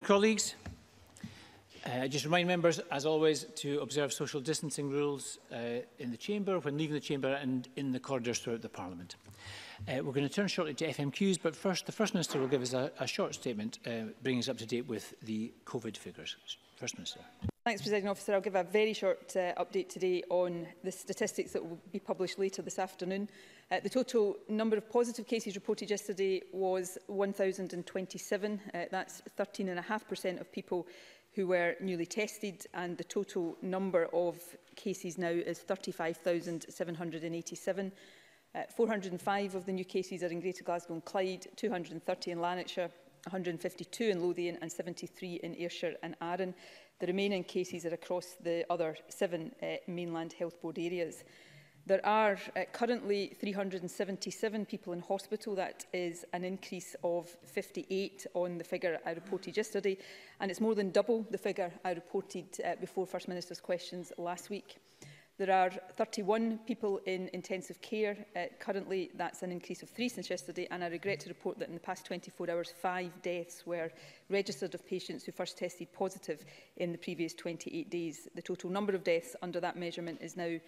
Colleagues, just remind members, as always, to observe social distancing rules in the Chamber, when leaving the Chamber and in the corridors throughout the Parliament. We're going to turn shortly to FMQs, but first, the First Minister will give us a short statement, bringing us up to date with the COVID figures. First Minister. Thanks, Presiding Officer. I'll give a very short update today on the statistics that will be published later this afternoon. The total number of positive cases reported yesterday was 1,027. That's 13.5% of people who were newly tested, and the total number of cases now is 35,787. 405 of the new cases are in Greater Glasgow and Clyde, 230 in Lanarkshire, 152 in Lothian and 73 in Ayrshire and Arran. The remaining cases are across the other 7 mainland health board areas. There are currently 377 people in hospital. That is an increase of 58 on the figure I reported yesterday, and it's more than double the figure I reported before First Minister's questions last week. There are 31 people in intensive care. Currently, that's an increase of 3 since yesterday, and I regret to report that in the past 24 hours, 5 deaths were registered of patients who first tested positive in the previous 28 days. The total number of deaths under that measurement is now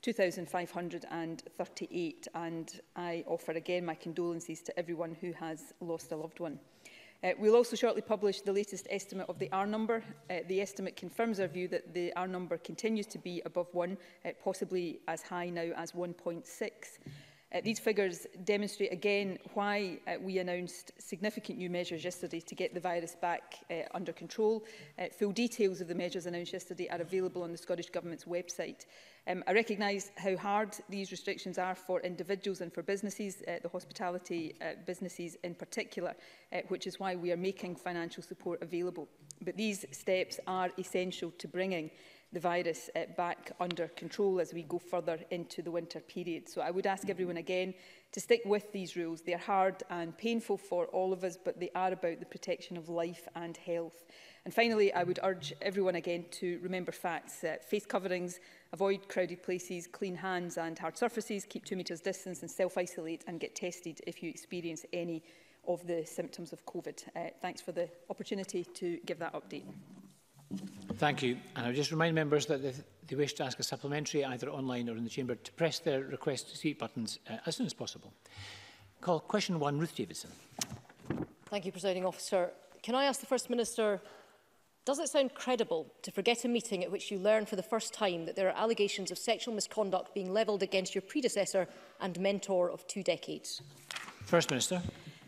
2,538, and I offer again my condolences to everyone who has lost a loved one. We'll also shortly publish the latest estimate of the R number. The estimate confirms our view that the R number continues to be above 1, possibly as high now as 1.6. These figures demonstrate again why we announced significant new measures yesterday to get the virus back under control. Full details of the measures announced yesterday are available on the Scottish Government's website. I recognise how hard these restrictions are for individuals and for businesses, the hospitality businesses in particular, which is why we are making financial support available. But these steps are essential to bringing the virus back under control as we go further into the winter period. So I would ask everyone again to stick with these rules. They are hard and painful for all of us, but they are about the protection of life and health. And finally, I would urge everyone again to remember facts. Face coverings, avoid crowded places, clean hands and hard surfaces, keep 2 metres distance and self-isolate and get tested if you experience any of the symptoms of COVID. Thanks for the opportunity to give that update. Thank you. And I'll just remind members that if they wish to ask a supplementary, either online or in the Chamber, to press their request to speak buttons as soon as possible. Call question 1, Ruth Davidson. Thank you, Presiding Officer. Can I ask the First Minister, does it sound credible to forget a meeting at which you learn for the first time that there are allegations of sexual misconduct being levelled against your predecessor and mentor of 2 decades? First Minister.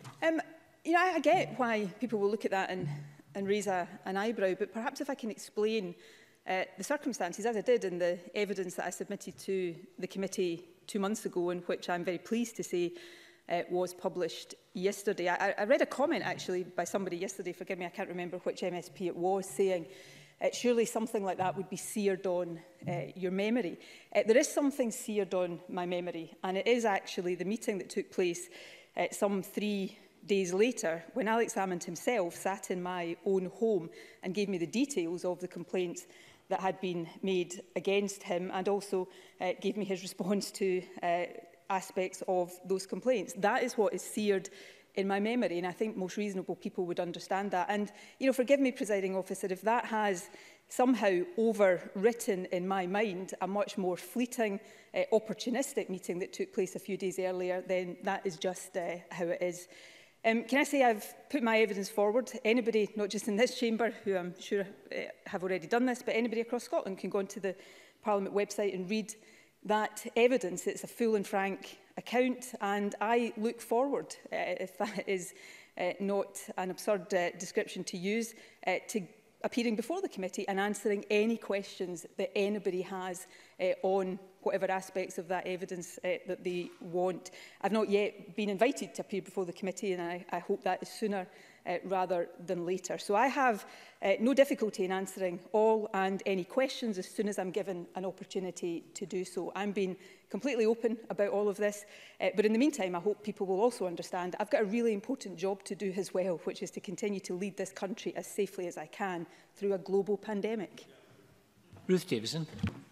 I get why people will look at that and raise an eyebrow, but perhaps if I can explain the circumstances, as I did in the evidence that I submitted to the committee 2 months ago, and which I'm very pleased to say was published yesterday. I read a comment actually by somebody yesterday, forgive me, I can't remember which MSP it was, saying surely something like that would be seared on your memory. There is something seared on my memory, and it is actually the meeting that took place some 3 days later, when Alex Salmond himself sat in my own home and gave me the details of the complaints that had been made against him, and also gave me his response to aspects of those complaints. That is what is seared in my memory, and I think most reasonable people would understand that. And, forgive me, Presiding Officer, if that has somehow overwritten in my mind a much more fleeting, opportunistic meeting that took place a few days earlier, then that is just how it is. Can I say I've put my evidence forward? Anybody, not just in this chamber, who I'm sure have already done this, but anybody across Scotland can go onto the Parliament website and read that evidence. It's a full and frank account, and I look forward, if that is not an absurd description to use, to appearing before the committee and answering any questions that anybody has on whatever aspects of that evidence that they want. I've not yet been invited to appear before the committee, and I hope that is sooner rather than later. So I have no difficulty in answering all and any questions as soon as I'm given an opportunity to do so. I'm being completely open about all of this, but in the meantime, I hope people will also understand I've got a really important job to do as well, which is to continue to lead this country as safely as I can through a global pandemic. Ruth Davidson.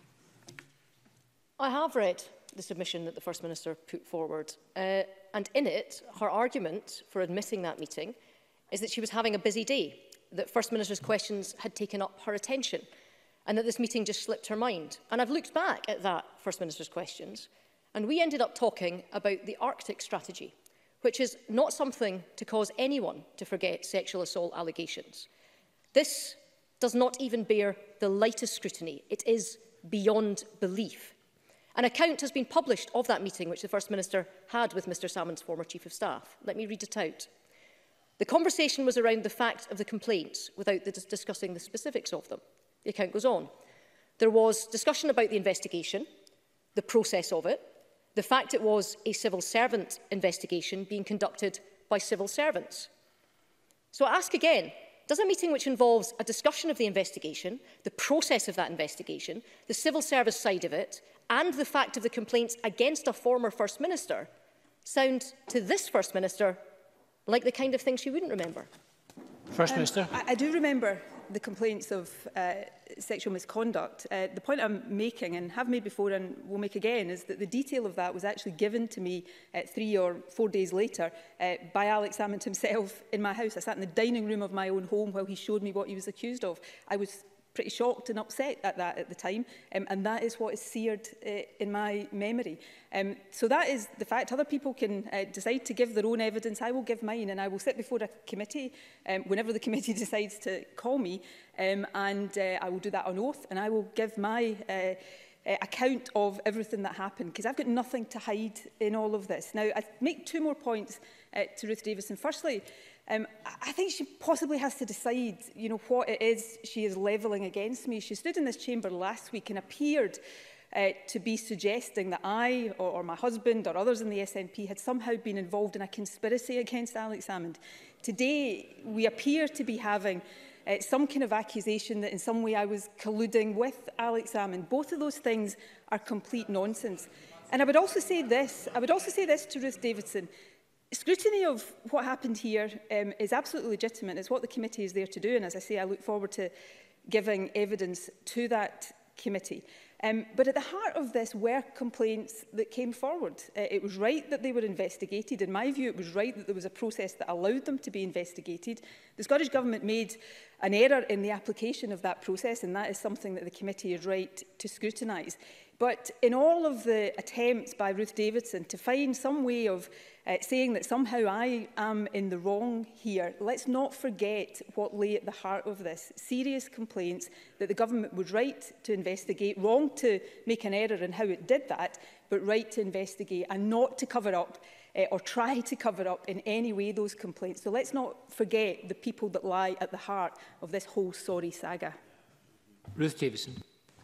I have read the submission that the First Minister put forward, and in it, her argument for admitting that meeting is that she was having a busy day. that First Minister's questions had taken up her attention and that this meeting just slipped her mind. And I've looked back at that First Minister's questions, and we ended up talking about the Arctic strategy, which is not something to cause anyone to forget sexual assault allegations. This does not even bear the lightest scrutiny. It is beyond belief. An account has been published of that meeting which the First Minister had with Mr Salmon's former Chief of Staff. Let me read it out. The conversation was around the fact of the complaints without discussing the specifics of them. The account goes on. There was discussion about the investigation, the process of it, the fact it was a civil servant investigation being conducted by civil servants. So I ask again, does a meeting which involves a discussion of the investigation, the process of that investigation, the civil service side of it, and the fact of the complaints against a former First Minister sound to this First Minister like the kind of thing she wouldn't remember? First Minister. I do remember the complaints of sexual misconduct. The point I'm making, and have made before and will make again, is that the detail of that was actually given to me 3 or 4 days later by Alex Salmond himself in my house. I sat in the dining room of my own home while he showed me what he was accused of. I was pretty shocked and upset at that at the time, and that is what is seared in my memory. So that is the fact. Other people can decide to give their own evidence. I will give mine, and I will sit before a committee whenever the committee decides to call me, and I will do that on oath, and I will give my account of everything that happened, because I've got nothing to hide in all of this. Now, I make 2 more points to Ruth Davidson. Firstly, I think she possibly has to decide, what it is she is levelling against me. She stood in this chamber last week and appeared to be suggesting that I or my husband or others in the SNP had somehow been involved in a conspiracy against Alex Salmond. Today, we appear to be having some kind of accusation that in some way I was colluding with Alex Salmond. Both of those things are complete nonsense. And I would also say this to Ruth Davidson. Scrutiny of what happened here is absolutely legitimate. It's what the committee is there to do. And as I say, I look forward to giving evidence to that committee. But at the heart of this were complaints that came forward. It was right that they were investigated. In my view, it was right that there was a process that allowed them to be investigated. The Scottish Government made an error in the application of that process, and that is something that the committee is right to scrutinise. But in all of the attempts by Ruth Davidson to find some way of saying that somehow I am in the wrong here, let's not forget what lay at the heart of this. Serious complaints that the government was right to investigate, wrong to make an error in how it did that, but right to investigate and not to cover up or try to cover up in any way those complaints. So let's not forget the people that lie at the heart of this whole sorry saga. Ruth Davidson.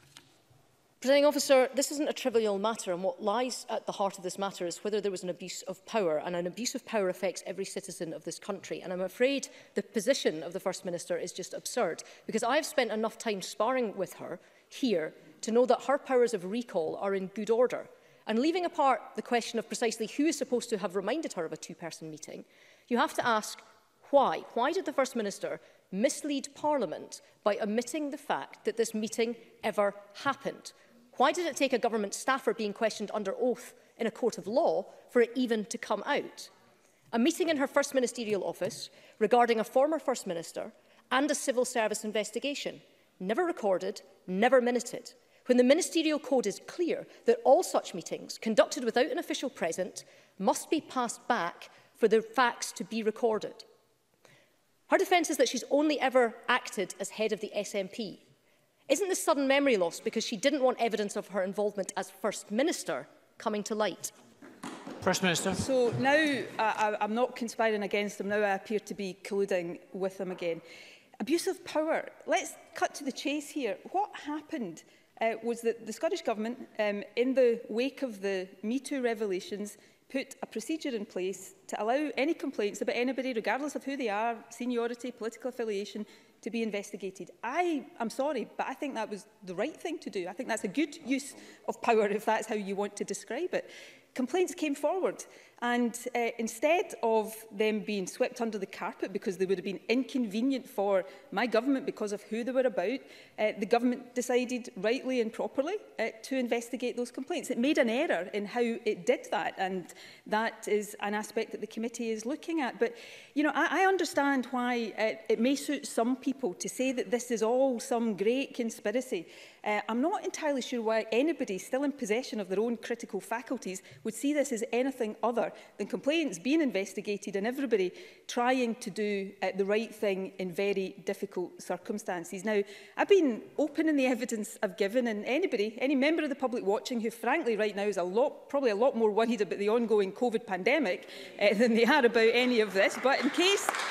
Presiding Officer, this isn't a trivial matter, and what lies at the heart of this matter is whether there was an abuse of power, and an abuse of power affects every citizen of this country. And I'm afraid the position of the First Minister is just absurd, because I've spent enough time sparring with her here to know that her powers of recall are in good order. And leaving apart the question of precisely who is supposed to have reminded her of a 2-person meeting, you have to ask why. Why did the First Minister mislead Parliament by omitting the fact that this meeting ever happened? Why did it take a government staffer being questioned under oath in a court of law for it even to come out? A meeting in her first ministerial office regarding a former First Minister and a civil service investigation. Never recorded, never minuted. When the ministerial code is clear that all such meetings conducted without an official present must be passed back for the facts to be recorded. Her defence is that she's only ever acted as head of the SNP. Isn't this sudden memory loss because she didn't want evidence of her involvement as First Minister coming to light? First Minister. So now I'm not conspiring against them. Now I appear to be colluding with them again. Abuse of power. Let's cut to the chase here. What happened was that the Scottish Government, in the wake of the Me Too revelations, put a procedure in place to allow any complaints about anybody, regardless of who they are, seniority, political affiliation, to be investigated. I am sorry, but I think that was the right thing to do. I think that's a good use of power, if that's how you want to describe it. complaints came forward. And instead of them being swept under the carpet because they would have been inconvenient for my government because of who they were about, the government decided rightly and properly to investigate those complaints. It made an error in how it did that, and that is an aspect that the committee is looking at. But, you know, I understand why it may suit some people to say that this is all some great conspiracy. I'm not entirely sure why anybody still in possession of their own critical faculties would see this as anything other than complaints being investigated and everybody trying to do the right thing in very difficult circumstances. Now, I've been open in the evidence I've given, and any member of the public watching who frankly right now is probably a lot more worried about the ongoing COVID pandemic than they are about any of this. But in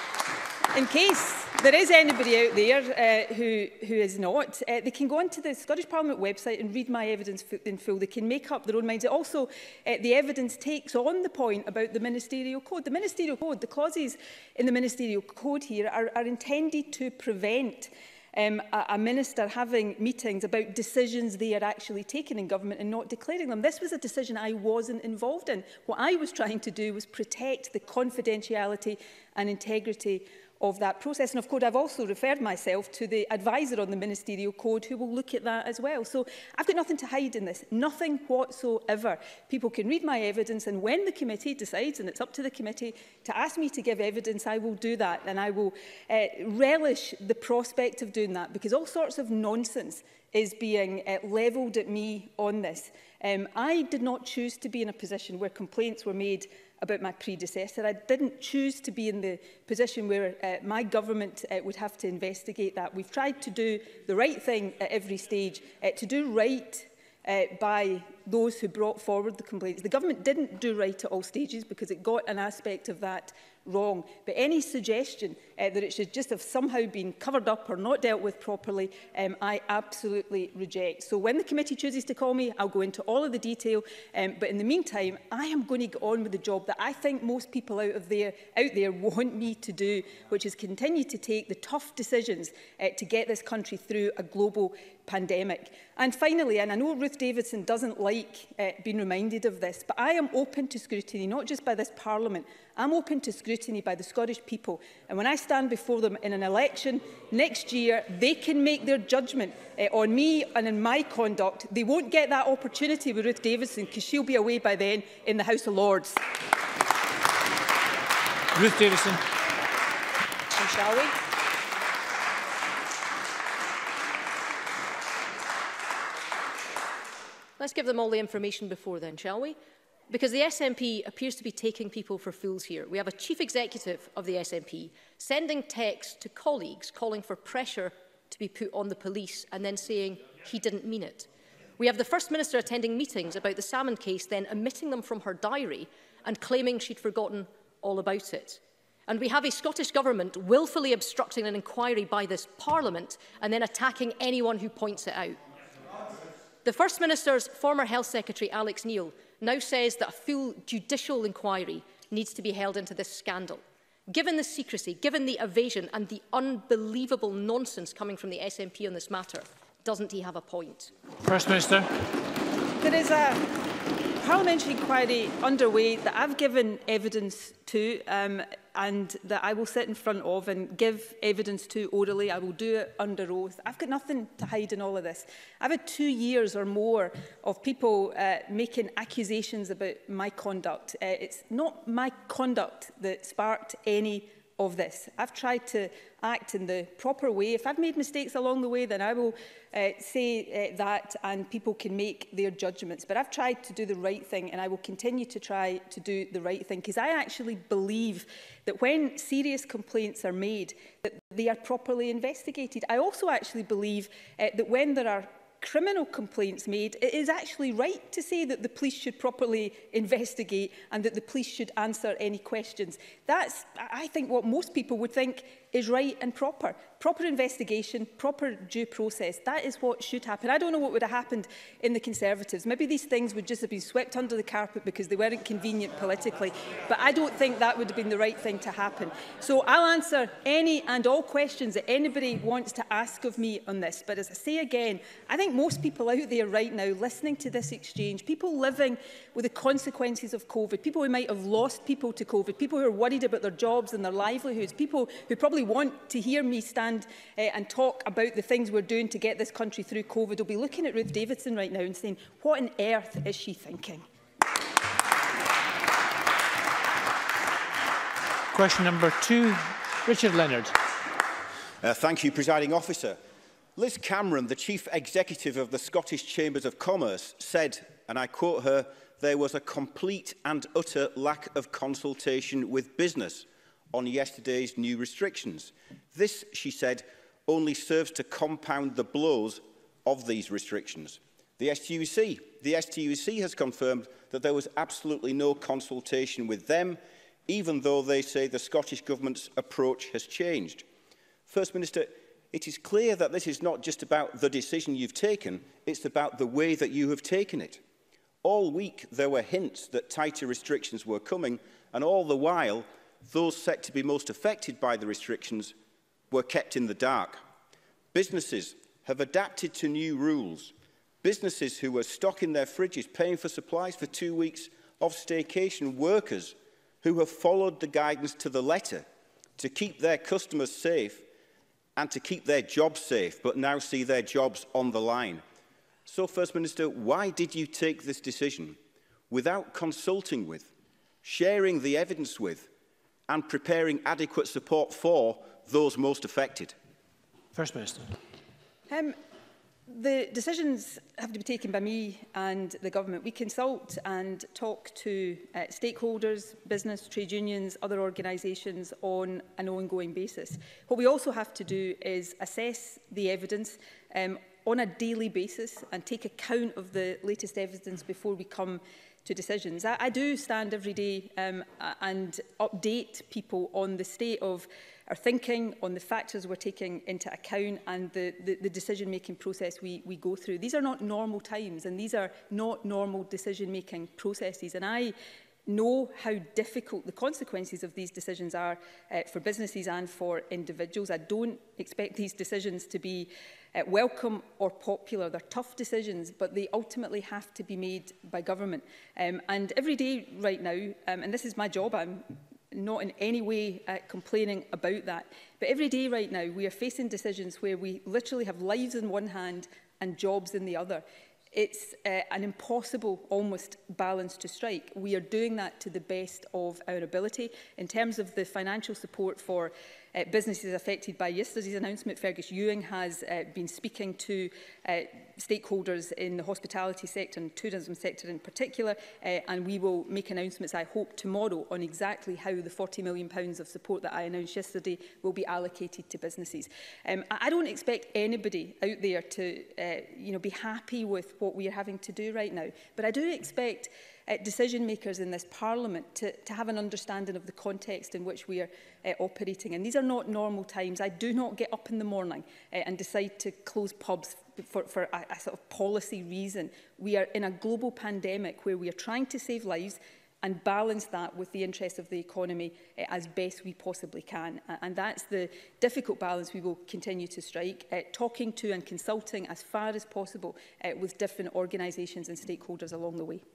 case there is anybody out there who is not, they can go onto the Scottish Parliament website and read my evidence in full. They can make up their own minds. It also, the evidence takes on the point about the Ministerial Code. The Ministerial Code, the clauses in the Ministerial Code here are intended to prevent a minister having meetings about decisions they are actually taking in government and not declaring them. This was a decision I wasn't involved in. What I was trying to do was protect the confidentiality and integrity of that process. And of course, I've also referred myself to the advisor on the Ministerial Code who will look at that as well. So I've got nothing to hide in this, nothing whatsoever. People can read my evidence, and when the committee decides, and it's up to the committee to ask me to give evidence, I will do that, and I will relish the prospect of doing that, because all sorts of nonsense is being levelled at me on this. I did not choose to be in a position where complaints were made about my predecessor. I didn't choose to be in the position where my government would have to investigate that. We've tried to do the right thing at every stage, to do right by those who brought forward the complaints. The government didn't do right at all stages because it got an aspect of that wrong. But any suggestion that it should just have somehow been covered up or not dealt with properly, I absolutely reject. So when the committee chooses to call me, I'll go into all of the detail. But in the meantime, I am going to get on with the job that I think most people out there want me to do, which is continue to take the tough decisions to get this country through a global pandemic. And finally, and I know Ruth Davidson doesn't like being reminded of this, but I am open to scrutiny, not just by this Parliament. I'm open to scrutiny by the Scottish people. And when I stand before them in an election next year, they can make their judgment on me and in my conduct. They won't get that opportunity with Ruth Davidson because she'll be away by then in the House of Lords. Ruth Davidson. And shall we? Let's give them all the information before then, shall we? Because the SNP appears to be taking people for fools here. We have a chief executive of the SNP sending texts to colleagues calling for pressure to be put on the police and then saying he didn't mean it. We have the First Minister attending meetings about the Salmond case, then omitting them from her diary and claiming she'd forgotten all about it. And we have a Scottish Government willfully obstructing an inquiry by this Parliament and then attacking anyone who points it out. The First Minister's former Health Secretary, Alex Neil, now says that a full judicial inquiry needs to be held into this scandal. Given the secrecy, given the evasion and the unbelievable nonsense coming from the SNP on this matter, doesn't he have a point? First Minister. There is a parliamentary inquiry underway that I've given evidence to and that I will sit in front of and give evidence to orally. I will do it under oath. I've got nothing to hide in all of this. I've had 2 years or more of people making accusations about my conduct. It's not my conduct that sparked any of this. I've tried to act in the proper way. If I've made mistakes along the way, then I will say that, and people can make their judgments. But I've tried to do the right thing, and I will continue to try to do the right thing, because I actually believe that when serious complaints are made, that they are properly investigated. I also actually believe that when there are criminal complaints made, it is actually right to say that the police should properly investigate and that the police should answer any questions. That's, I think, what most people would think is right and proper. Proper investigation, proper due process. That is what should happen. I don't know what would have happened in the Conservatives. Maybe these things would just have been swept under the carpet because they weren't convenient politically. But I don't think that would have been the right thing to happen. So I'll answer any and all questions that anybody wants to ask of me on this. But as I say again, I think most people out there right now listening to this exchange, people living with the consequences of COVID, people who might have lost people to COVID, people who are worried about their jobs and their livelihoods, people who probably want to hear me stand and talk about the things we're doing to get this country through COVID will be looking at Ruth Davidson right now and saying, what on earth is she thinking? Question number 2, Richard Leonard. Thank you, Presiding Officer. Liz Cameron, the Chief Executive of the Scottish Chambers of Commerce, said, and I quote her, "There was a complete and utter lack of consultation with business on yesterday's new restrictions. This," she said, "only serves to compound the blows of these restrictions." The STUC has confirmed that there was absolutely no consultation with them, even though they say the Scottish Government's approach has changed. First Minister, it is clear that this is not just about the decision you've taken, it's about the way that you have taken it. All week there were hints that tighter restrictions were coming, and all the while, those set to be most affected by the restrictions were kept in the dark. Businesses have adapted to new rules. Businesses who were stocking their fridges, paying for supplies for 2 weeks of staycation, workers who have followed the guidance to the letter to keep their customers safe and to keep their jobs safe, but now see their jobs on the line. So, First Minister, why did you take this decision without consulting with, sharing the evidence with, and preparing adequate support for those most affected? First Minister. The decisions have to be taken by me and the government. We consult and talk to stakeholders, business, trade unions, other organisations on an ongoing basis. What we also have to do is assess the evidence on a daily basis and take account of the latest evidence before we come to decisions. I do stand every day and update people on the state of our thinking, on the factors we're taking into account and the decision-making process we go through. These are not normal times and these are not normal decision-making processes. And I know how difficult the consequences of these decisions are for businesses and for individuals. I don't expect these decisions to be welcome or popular. They're tough decisions, but they ultimately have to be made by government. And every day right now, and this is my job, I'm not in any way complaining about that, but every day right now we are facing decisions where we literally have lives in one hand and jobs in the other. It's an impossible, almost, balance to strike. We are doing that to the best of our ability. In terms of the financial support for businesses affected by yesterday's announcement, Fergus Ewing has been speaking to stakeholders in the hospitality sector and tourism sector in particular, and we will make announcements, I hope, tomorrow on exactly how the £40 million of support that I announced yesterday will be allocated to businesses. I don't expect anybody out there to be happy with what we are having to do right now, but I do expect decision makers in this Parliament to have an understanding of the context in which we are operating. And these are not normal times. I do not get up in the morning and decide to close pubs for a sort of policy reason. We are in a global pandemic where we are trying to save lives and balance that with the interests of the economy as best we possibly can. And that's the difficult balance we will continue to strike, talking to and consulting as far as possible with different organisations and stakeholders along the way.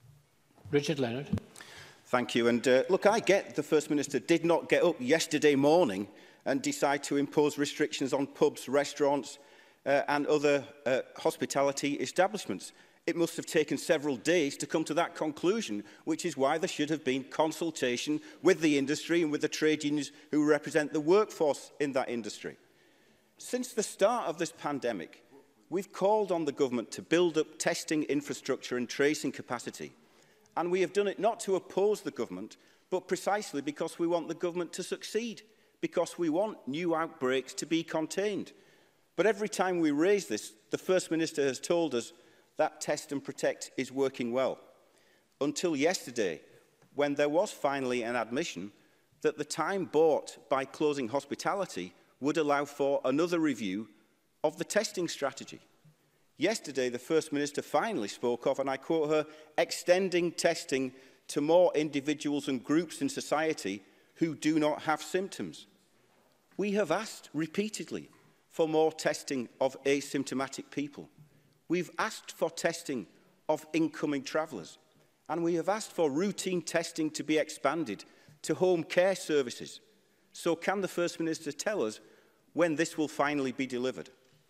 Richard Leonard. Thank you. And look, I get the First Minister did not get up yesterday morning and decide to impose restrictions on pubs, restaurants and other hospitality establishments. It must have taken several days to come to that conclusion, which is why there should have been consultation with the industry and with the trade unions who represent the workforce in that industry. Since the start of this pandemic, we've called on the government to build up testing infrastructure and tracing capacity. And we have done it not to oppose the government, but precisely because we want the government to succeed, because we want new outbreaks to be contained. But every time we raise this, the First Minister has told us that Test and Protect is working well. Until yesterday, when there was finally an admission that the time bought by closing hospitality would allow for another review of the testing strategy. Yesterday, the First Minister finally spoke of, and I quote her, extending testing to more individuals and groups in society who do not have symptoms. We have asked repeatedly for more testing of asymptomatic people. We've asked for testing of incoming travellers. And we have asked for routine testing to be expanded to home care services. So can the First Minister tell us when this will finally be delivered?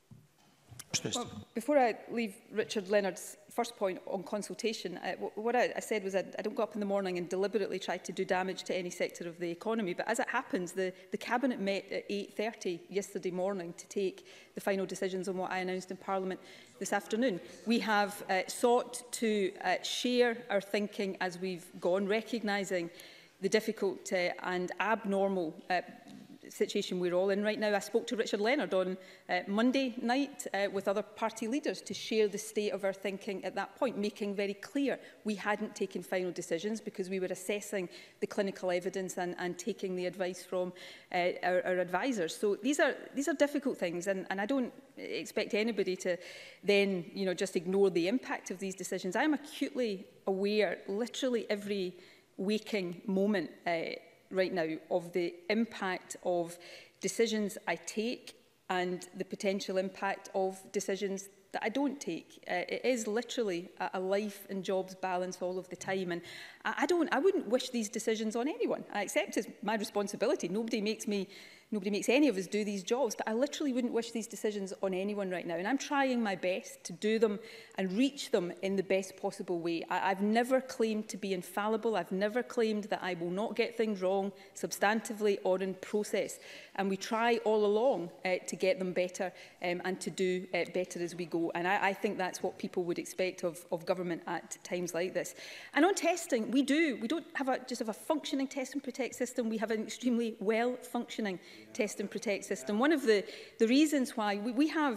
Well, before I leave Richard Leonard's first point on consultation, what I said was I don't go up in the morning and deliberately try to do damage to any sector of the economy. But as it happens, the Cabinet met at 8:30 yesterday morning to take the final decisions on what I announced in Parliament this afternoon. We have sought to share our thinking as we've gone, recognising the difficult and abnormal situation we're all in right now. I spoke to Richard Leonard on Monday night with other party leaders to share the state of our thinking at that point, making very clear we hadn't taken final decisions because we were assessing the clinical evidence and taking the advice from our advisors. So these are difficult things, and I don't expect anybody to then just ignore the impact of these decisions. I'm acutely aware, literally every waking moment right now, of the impact of decisions I take and the potential impact of decisions that I don't take. It is literally a life and jobs balance all of the time, and I wouldn't wish these decisions on anyone. I accept it's my responsibility. Nobody makes any of us do these jobs, but I literally wouldn't wish these decisions on anyone right now. And I'm trying my best to do them and reach them in the best possible way. I've never claimed to be infallible. I've never claimed that I will not get things wrong substantively or in process. And we try all along to get them better and to do better as we go. And I think that's what people would expect of government at times like this. And on testing, we don't have just have a functioning test and protect system. We have an extremely well-functioning test and protect system. One of the reasons why we have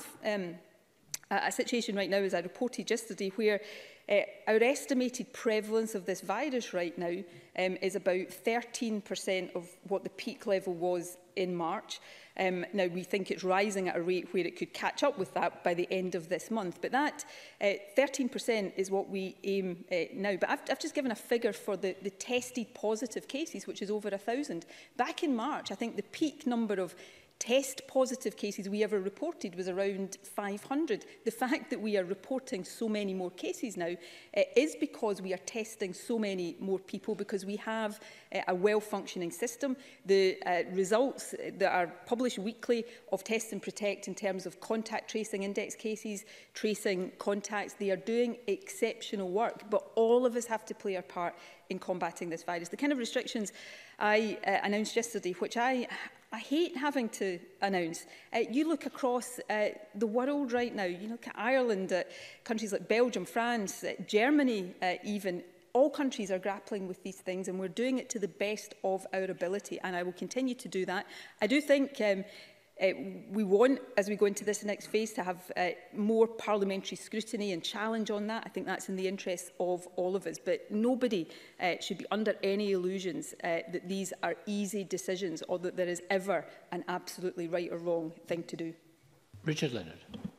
a situation right now, as I reported yesterday, where our estimated prevalence of this virus right now is about 13% of what the peak level was in March. Now, we think it's rising at a rate where it could catch up with that by the end of this month. But that 13% is what we aim now. But I've just given a figure for the tested positive cases, which is over 1,000. Back in March, I think the peak number of test positive cases we ever reported was around 500. The fact that we are reporting so many more cases now is because we are testing so many more people, because we have a well-functioning system. The results that are published weekly of Test and Protect in terms of contact tracing index cases, tracing contacts, they are doing exceptional work, but all of us have to play our part in combating this virus. The kind of restrictions I announced yesterday, which I hate having to announce. You look across the world right now, you look at Ireland, countries like Belgium, France, Germany even. All countries are grappling with these things, and we're doing it to the best of our ability, and I will continue to do that. I do think we want, as we go into this next phase, to have more parliamentary scrutiny and challenge on that. I think that's in the interests of all of us. But nobody should be under any illusions that these are easy decisions or that there is ever an absolutely right or wrong thing to do. Richard Leonard.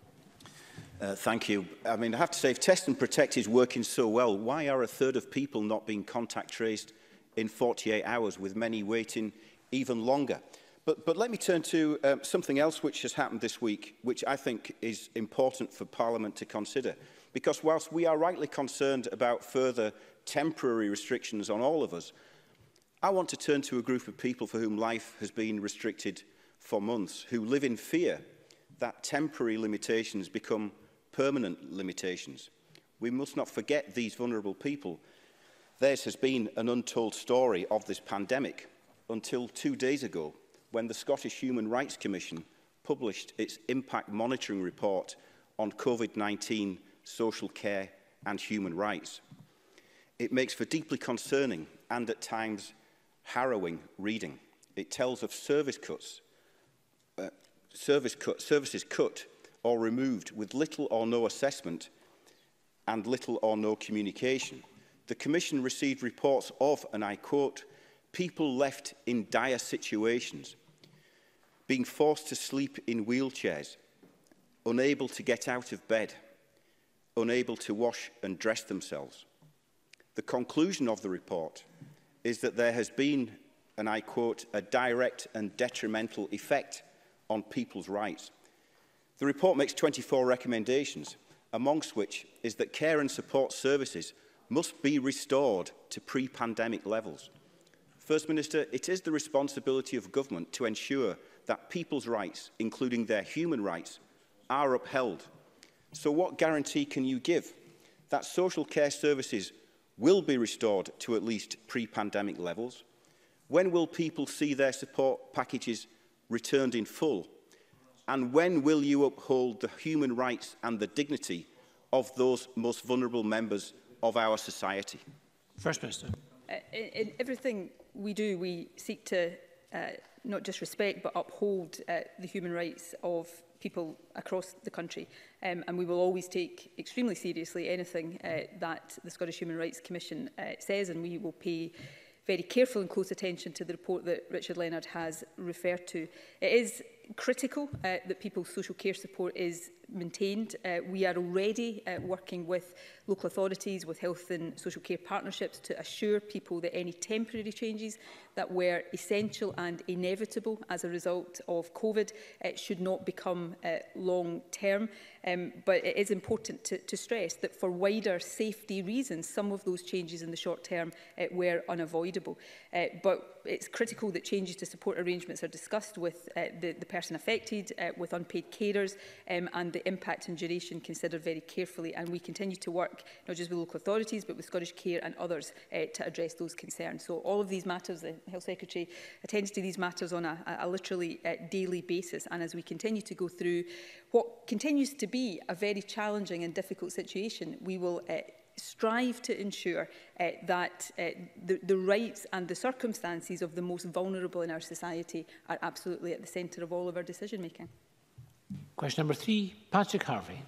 Thank you. I mean, I have to say, if Test and Protect is working so well, why are a third of people not being contact traced in 48 hours, with many waiting even longer? But let me turn to something else which has happened this week, which I think is important for Parliament to consider. Because whilst we are rightly concerned about further temporary restrictions on all of us, I want to turn to a group of people for whom life has been restricted for months, who live in fear that temporary limitations become permanent limitations. We must not forget these vulnerable people. Theirs has been an untold story of this pandemic until 2 days ago, when the Scottish Human Rights Commission published its impact monitoring report on COVID-19, social care and human rights. It makes for deeply concerning and at times harrowing reading. It tells of services cut or removed with little or no assessment and little or no communication. The Commission received reports of, and I quote, people left in dire situations, being forced to sleep in wheelchairs, unable to get out of bed, unable to wash and dress themselves. The conclusion of the report is that there has been, and I quote, a direct and detrimental effect on people's rights. The report makes 24 recommendations, amongst which is that care and support services must be restored to pre-pandemic levels. First Minister, it is the responsibility of government to ensure that people's rights, including their human rights, are upheld. So what guarantee can you give that social care services will be restored to at least pre-pandemic levels? When will people see their support packages returned in full? And when will you uphold the human rights and the dignity of those most vulnerable members of our society? First Minister. In everything we do, we seek to not just respect but uphold the human rights of people across the country. And we will always take extremely seriously anything that the Scottish Human Rights Commission says, and we will pay very careful and close attention to the report that Richard Leonard has referred to. It is critical that people's social care support is maintained. We are already working with local authorities, with health and social care partnerships to assure people that any temporary changes that were essential and inevitable as a result of COVID should not become long-term. But it is important to stress that for wider safety reasons, some of those changes in the short term were unavoidable. But it's critical that changes to support arrangements are discussed with the person affected, with unpaid carers, and the impact and duration considered very carefully. And we continue to work not just with local authorities, but with Scottish Care and others to address those concerns. So all of these matters, the Health Secretary attends to these matters on a literally daily basis. And as we continue to go through what continues to be a very challenging and difficult situation, we will strive to ensure that the rights and the circumstances of the most vulnerable in our society are absolutely at the centre of all of our decision making. Question number 3, Patrick Harvey.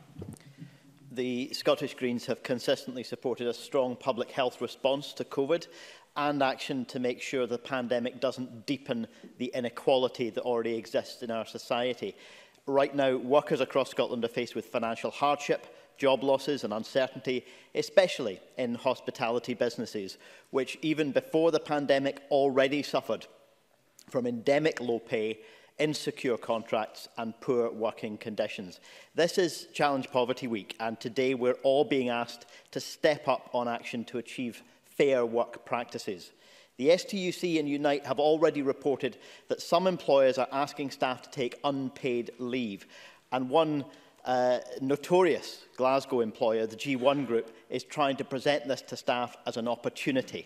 The Scottish Greens have consistently supported a strong public health response to COVID and action to make sure the pandemic doesn't deepen the inequality that already exists in our society. Right now, workers across Scotland are faced with financial hardship, job losses and uncertainty, especially in hospitality businesses, which even before the pandemic already suffered from endemic low pay, insecure contracts and poor working conditions. This is Challenge Poverty Week, and today we're all being asked to step up on action to achieve fair work practices. The STUC and Unite have already reported that some employers are asking staff to take unpaid leave, and one notorious Glasgow employer, the G1 Group, is trying to present this to staff as an opportunity.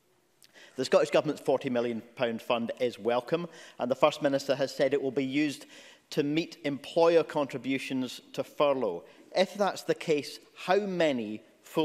The Scottish Government's £40 million fund is welcome, and the First Minister has said it will be used to meet employer contributions to furlough. If that's the case, how many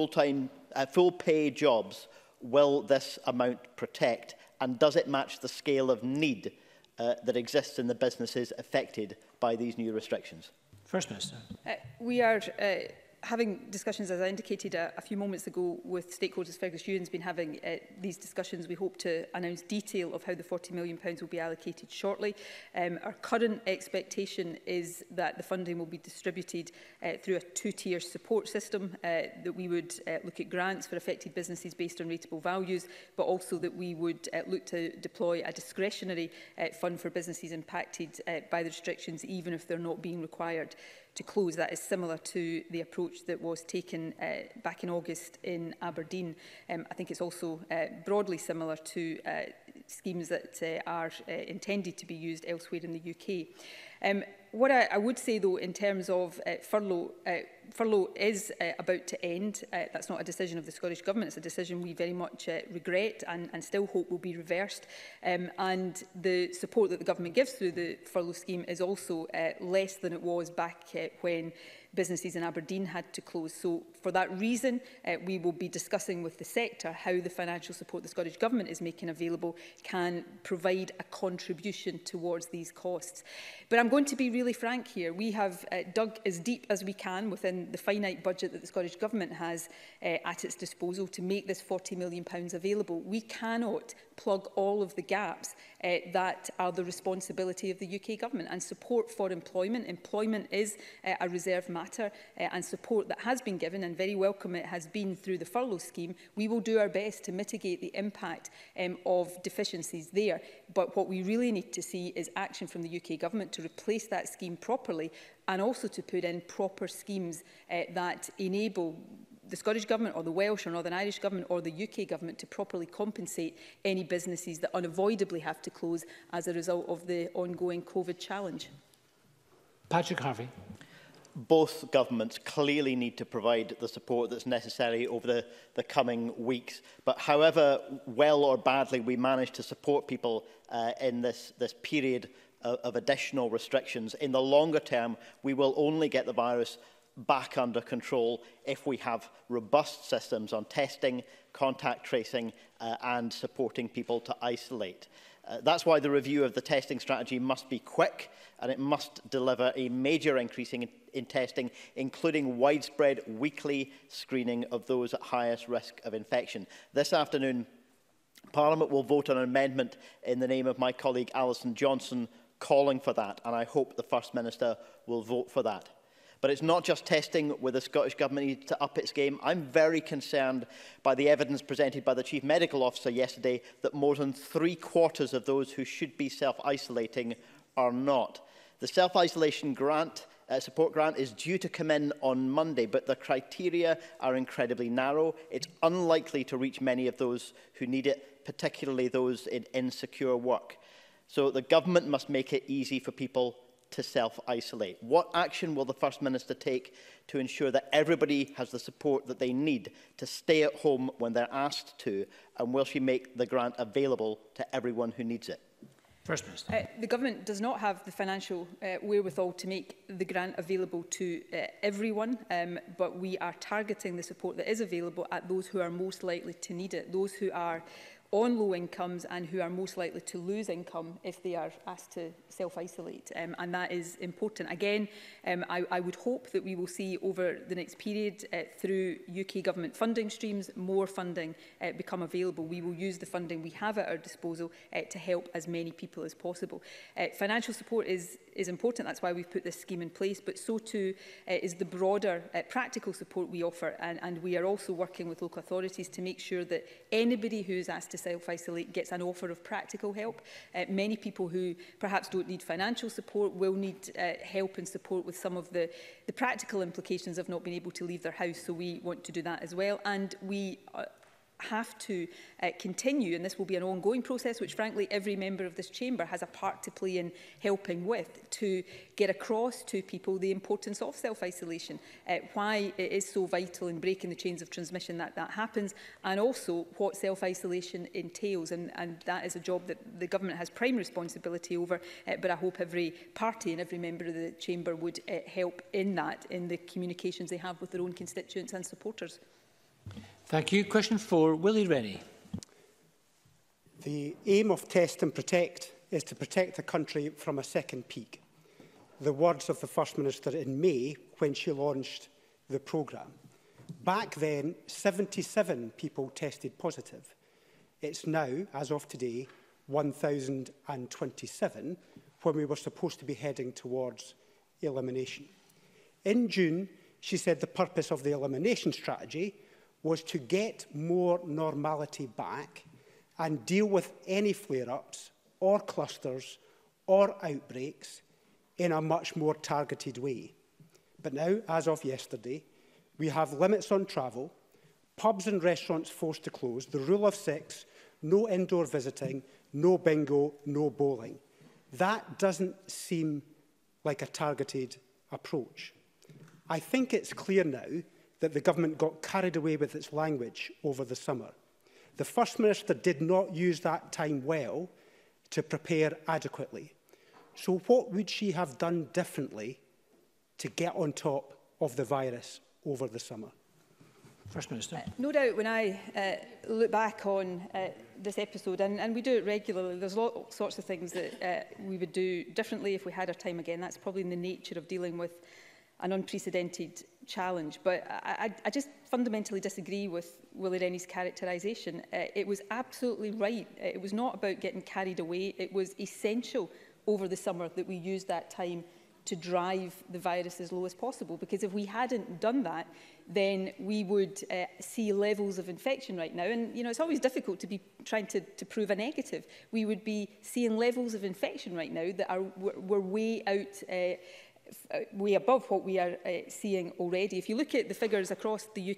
full-pay jobs will this amount protect, and does it match the scale of need that exists in the businesses affected by these new restrictions? First Minister. We are having discussions, as I indicated a few moments ago, with stakeholders. Fergus Ewan's been having these discussions. We hope to announce detail of how the £40 million will be allocated shortly. Our current expectation is that the funding will be distributed through a two-tier support system, that we would look at grants for affected businesses based on rateable values, but also that we would look to deploy a discretionary fund for businesses impacted by the restrictions, even if they're not being required to close. That is similar to the approach that was taken back in August in Aberdeen. I think it's also broadly similar to schemes that are intended to be used elsewhere in the UK. What I would say, though, in terms of furlough is about to end. That's not a decision of the Scottish Government. It's a decision we very much regret and still hope will be reversed. And the support that the Government gives through the furlough scheme is also less than it was back when businesses in Aberdeen had to close. So for that reason, we will be discussing with the sector how the financial support the Scottish Government is making available can provide a contribution towards these costs. But I'm going to be really frank here. We have dug as deep as we can within the finite budget that the Scottish Government has at its disposal to make this £40 million available. We cannot plug all of the gaps that are the responsibility of the UK Government. And support for employment. Employment is a reserved matter, and support that has been given, and very welcome it has been through the furlough scheme. We will do our best to mitigate the impact of deficiencies there. But what we really need to see is action from the UK Government to replace that scheme properly, and also to put in proper schemes that enable the Scottish Government or the Welsh or Northern Irish Government or the UK Government to properly compensate any businesses that unavoidably have to close as a result of the ongoing COVID challenge. Patrick Harvey. Both governments clearly need to provide the support that's necessary over the coming weeks. But however well or badly we manage to support people in this period of additional restrictions, in the longer term, we will only get the virus back under control if we have robust systems on testing, contact tracing and supporting people to isolate. That's why the review of the testing strategy must be quick, and it must deliver a major increase in testing, including widespread weekly screening of those at highest risk of infection. This afternoon, Parliament will vote on an amendment in the name of my colleague Alison Johnson calling for that, and I hope the First Minister will vote for that. But it's not just testing where the Scottish Government needs to up its game. I'm very concerned by the evidence presented by the Chief Medical Officer yesterday that more than 3/4 of those who should be self-isolating are not. The self-isolation grant, support grant is due to come in on Monday, but the criteria are incredibly narrow. It's unlikely to reach many of those who need it, particularly those in insecure work. So the Government must make it easy for people to self-isolate. What action will the First Minister take to ensure that everybody has the support that they need to stay at home when they're asked to, and will she make the grant available to everyone who needs it? First Minister. The Government does not have the financial wherewithal to make the grant available to everyone, but we are targeting the support that is available at those who are most likely to need it, those who are on low incomes and who are most likely to lose income if they are asked to self-isolate. And that is important. Again, I would hope that we will see over the next period through UK Government funding streams, more funding become available. We will use the funding we have at our disposal to help as many people as possible. Financial support is important. That's why we've put this scheme in place, but so too is the broader practical support we offer. And we are also working with local authorities to make sure that anybody who is asked to self-isolate gets an offer of practical help. Many people who perhaps don't need financial support will need help and support with some of the practical implications of not being able to leave their house. So we want to do that as well. And we have to continue, and this will be an ongoing process, which frankly every member of this chamber has a part to play in helping with, to get across to people the importance of self-isolation, why it is so vital in breaking the chains of transmission that happens, and also what self-isolation entails. And that is a job that the Government has prime responsibility over, but I hope every party and every member of the chamber would help in that, in the communications they have with their own constituents and supporters. Thank you. Question 4, Willie Rennie. The aim of Test and Protect is to protect the country from a second peak. The words of the First Minister in May when she launched the programme. Back then, 77 people tested positive. It's now, as of today, 1,027, when we were supposed to be heading towards elimination. In June, she said the purpose of the elimination strategy was to get more normality back and deal with any flare-ups or clusters or outbreaks in a much more targeted way. But now, as of yesterday, we have limits on travel, pubs and restaurants forced to close, the rule of 6, no indoor visiting, no bingo, no bowling. That doesn't seem like a targeted approach. I think it's clear now that the Government got carried away with its language over the summer. The First Minister did not use that time well to prepare adequately. So what would she have done differently to get on top of the virus over the summer? First Minister. No doubt when I look back on this episode, and we do it regularly, there's all sorts of things that we would do differently if we had our time again. That's probably in the nature of dealing with an unprecedented challenge. But I just fundamentally disagree with Willie Rennie's characterisation. It was absolutely right. It was not about getting carried away. It was essential over the summer that we used that time to drive the virus as low as possible, because if we hadn't done that, then we would see levels of infection right now. And, you know, it's always difficult to be trying to prove a negative. We would be seeing levels of infection right now that were way out, way above what we are seeing already. If you look at the figures across the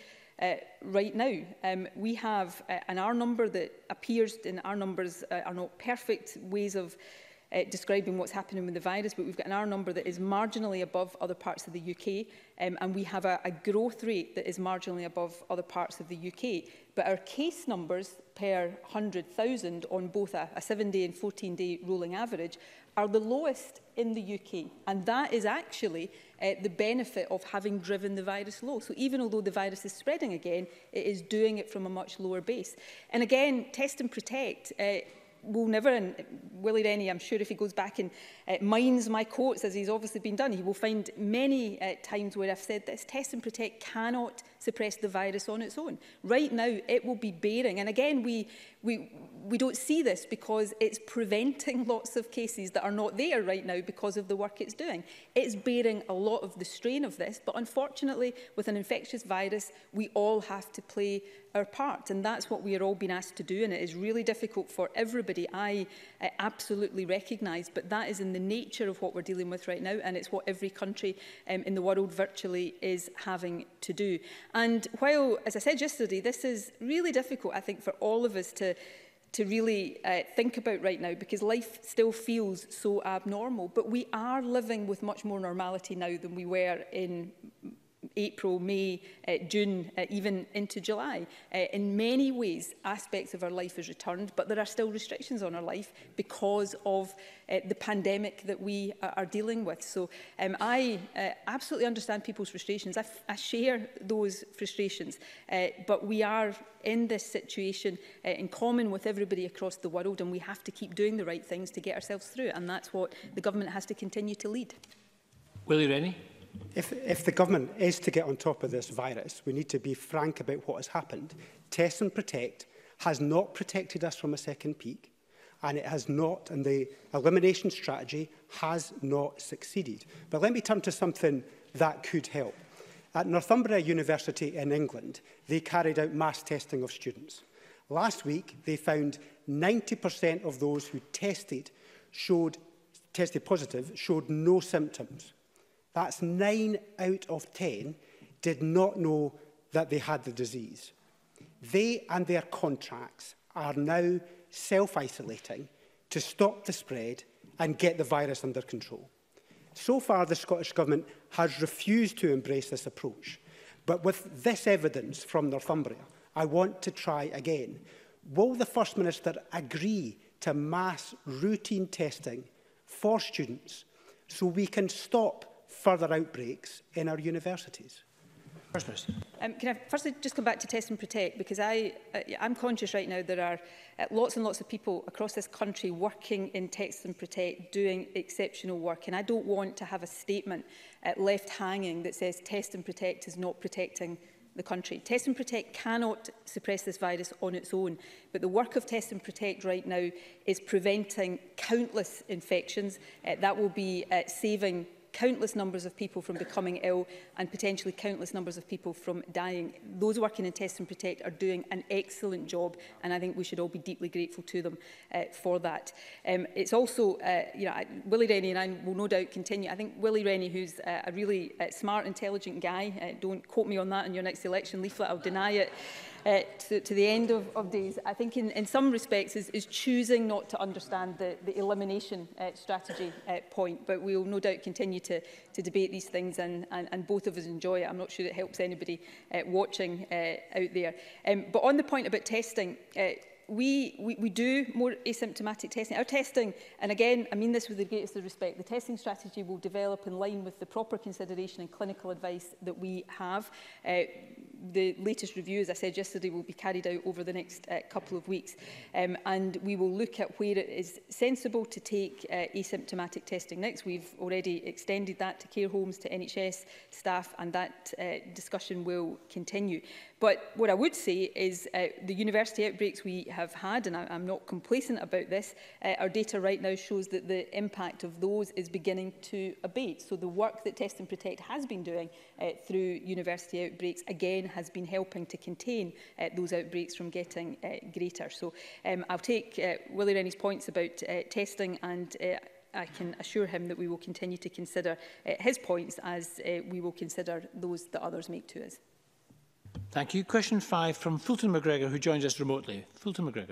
UK right now, we have an R number that appears, and R numbers are not perfect ways of describing what's happening with the virus, but we've got an R number that is marginally above other parts of the UK, and we have a growth rate that is marginally above other parts of the UK. But our case numbers per 100,000 on both a 7-day and 14-day rolling average are the lowest in the UK. And that is actually the benefit of having driven the virus low. So even although the virus is spreading again, it is doing it from a much lower base. And again, test and protect will never, and Willie Rennie, I'm sure if he goes back and mines my quotes, as he's obviously been done, he will find many times where I've said this, test and protect cannot suppress the virus on its own. Right now, it will be bearing, and again, we don't see this because it's preventing lots of cases that are not there right now because of the work it's doing. It's bearing a lot of the strain of this, but unfortunately, with an infectious virus, we all have to play our part, and that's what we are all being asked to do, and it is really difficult for everybody. I absolutely recognise, but that is in the nature of what we're dealing with right now, and it's what every country in the world virtually is having to do. And while, as I said yesterday, this is really difficult, I think, for all of us to really think about right now, because life still feels so abnormal, but we are living with much more normality now than we were in April, May, June, even into July. In many ways, aspects of our life has returned, but there are still restrictions on our life because of the pandemic that we are dealing with. So I absolutely understand people's frustrations. I share those frustrations, but we are in this situation in common with everybody across the world, and we have to keep doing the right things to get ourselves through, and that's what the government has to continue to lead. Willie Rennie. If the government is to get on top of this virus, we need to be frank about what has happened. Test and Protect has not protected us from a second peak, and it has not, and the elimination strategy has not succeeded. But let me turn to something that could help. At Northumbria University in England, they carried out mass testing of students. Last week, they found 90% of those who tested positive showed no symptoms. That's 9 out of 10 did not know that they had the disease. They and their contracts are now self-isolating to stop the spread and get the virus under control. So far, the Scottish Government has refused to embrace this approach. But with this evidence from Northumbria, I want to try again. Will the First Minister agree to mass routine testing for students so we can stop further outbreaks in our universities? First Minister. Can I firstly just come back to Test and Protect, because I'm conscious right now there are lots and lots of people across this country working in Test and Protect, doing exceptional work, and I don't want to have a statement left hanging that says Test and Protect is not protecting the country. Test and Protect cannot suppress this virus on its own, but the work of Test and Protect right now is preventing countless infections. That will be saving countless numbers of people from becoming ill and potentially countless numbers of people from dying. Those working in Test and Protect are doing an excellent job, and I think we should all be deeply grateful to them for that. It's also, Willie Rennie and I will no doubt continue. I think Willie Rennie, who's a really smart, intelligent guy, don't quote me on that in your next election leaflet, I'll deny it. To the end of days, I think in some respects is choosing not to understand the elimination strategy point, but we will no doubt continue to debate these things and both of us enjoy it. I'm not sure it helps anybody watching out there. But on the point about testing, we do more asymptomatic testing. Our testing, and again, I mean this with the greatest of respect, the testing strategy will develop in line with the proper consideration and clinical advice that we have. the latest review, as I said yesterday, will be carried out over the next couple of weeks. And we will look at where it is sensible to take asymptomatic testing next. We've already extended that to care homes, to NHS staff, and that discussion will continue. But what I would say is the university outbreaks we have had, and I'm not complacent about this, our data right now shows that the impact of those is beginning to abate. So the work that Test and Protect has been doing through university outbreaks, again, has been helping to contain those outbreaks from getting greater. So I'll take Willie Rennie's points about testing, and I can assure him that we will continue to consider his points as we will consider those that others make to us. Thank you. Question 5 from Fulton McGregor, who joins us remotely. Fulton McGregor.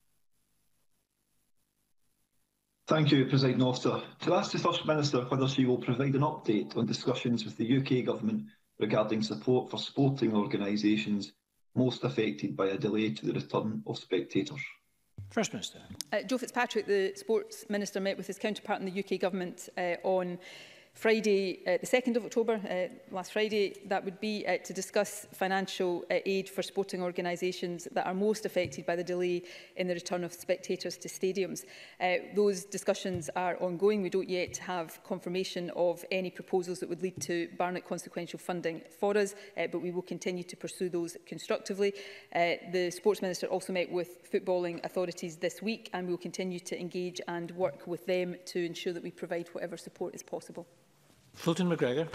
Thank you, President Officer. To ask the First Minister whether she will provide an update on discussions with the UK Government regarding support for sporting organisations most affected by a delay to the return of spectators. First Minister. Joe Fitzpatrick, the Sports Minister, met with his counterpart in the UK Government on Friday, the 2nd of October, last Friday, that would be to discuss financial aid for sporting organisations that are most affected by the delay in the return of spectators to stadiums. Those discussions are ongoing. We don't yet have confirmation of any proposals that would lead to Barnett consequential funding for us, but we will continue to pursue those constructively. The Sports Minister also met with footballing authorities this week, and we will continue to engage and work with them to ensure that we provide whatever support is possible. Fulton McGregor. There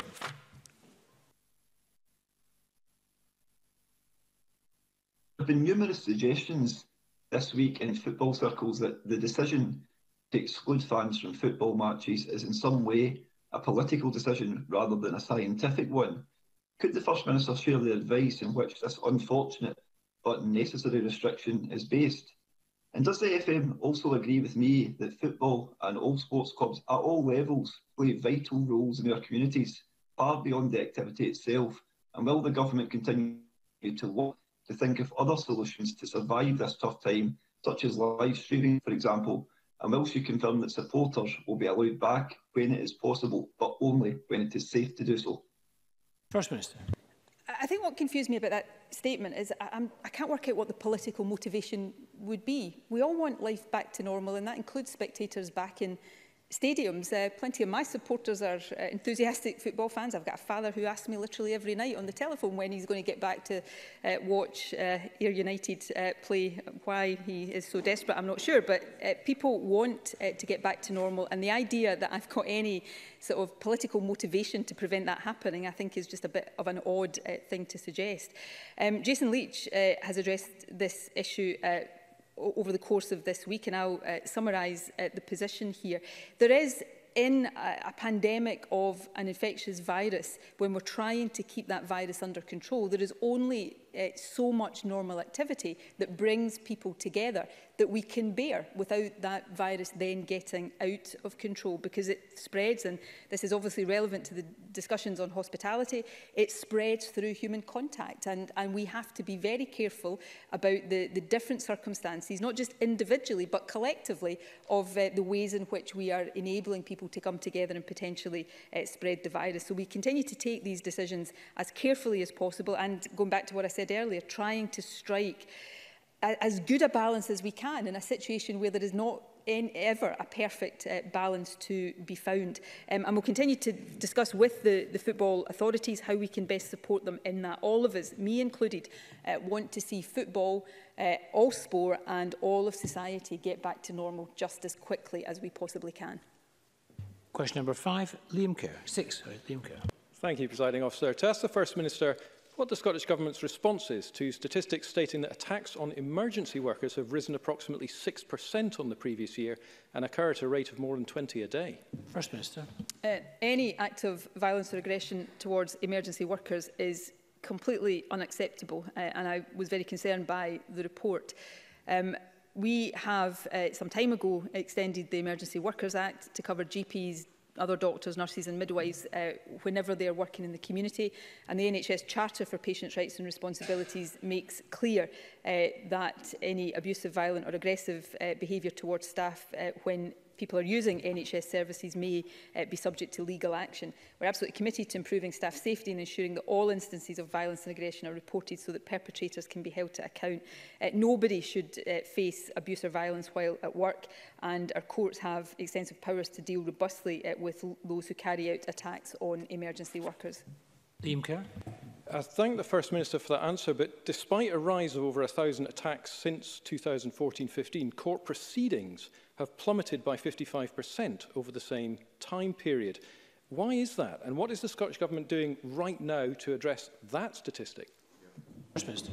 have been numerous suggestions this week in football circles that the decision to exclude fans from football matches is in some way a political decision rather than a scientific one. Could the First Minister share the advice in which this unfortunate but necessary restriction is based? And does the FM also agree with me that football and all sports clubs at all levels play vital roles in our communities, far beyond the activity itself? And will the Government continue to work to think of other solutions to survive this tough time, such as live streaming, for example? And will she confirm that supporters will be allowed back when it is possible, but only when it is safe to do so? First Minister. I think what confused me about that statement is I can't work out what the political motivation would be. We all want life back to normal, and that includes spectators back in stadiums. Plenty of my supporters are enthusiastic football fans. I've got a father who asks me literally every night on the telephone when he's going to get back to watch Ayr United play. Why he is so desperate, I'm not sure. But people want to get back to normal. And the idea that I've got any sort of political motivation to prevent that happening, I think is just a bit of an odd thing to suggest. Jason Leach has addressed this issue over the course of this week, and I'll summarise the position here. There is, in a pandemic of an infectious virus, when we're trying to keep that virus under control, there is only so much normal activity that brings people together that we can bear without that virus then getting out of control, because it spreads, and this is obviously relevant to the discussions on hospitality, it spreads through human contact, and we have to be very careful about the different circumstances, not just individually but collectively, of the ways in which we are enabling people to come together and potentially spread the virus. So we continue to take these decisions as carefully as possible, and going back to what I said earlier, trying to strike as good a balance as we can in a situation where there is not ever a perfect balance to be found. And we'll continue to discuss with the football authorities how we can best support them in that. All of us, me included, want to see football, all sport and all of society get back to normal just as quickly as we possibly can. Question number 5, Liam Kerr. 6, sorry, Liam Kerr. Thank you, Presiding Officer. To ask the First Minister what the Scottish Government's response is to statistics stating that attacks on emergency workers have risen approximately 6% on the previous year and occur at a rate of more than 20 a day. First Minister. Any act of violence or aggression towards emergency workers is completely unacceptable, and I was very concerned by the report. We have, some time ago, extended the Emergency Workers Act to cover GPs, other doctors, nurses and midwives whenever they are working in the community. And the NHS Charter for Patients' Rights and Responsibilities makes clear that any abusive, violent or aggressive behaviour towards staff when people are using NHS services may be subject to legal action. We're absolutely committed to improving staff safety and ensuring that all instances of violence and aggression are reported so that perpetrators can be held to account. Nobody should face abuse or violence while at work, and our courts have extensive powers to deal robustly with those who carry out attacks on emergency workers. Liam Kerr. I thank the First Minister for that answer, but despite a rise of over 1,000 attacks since 2014-15, court proceedings have plummeted by 55% over the same time period. Why is that? And what is the Scottish Government doing right now to address that statistic? First Minister.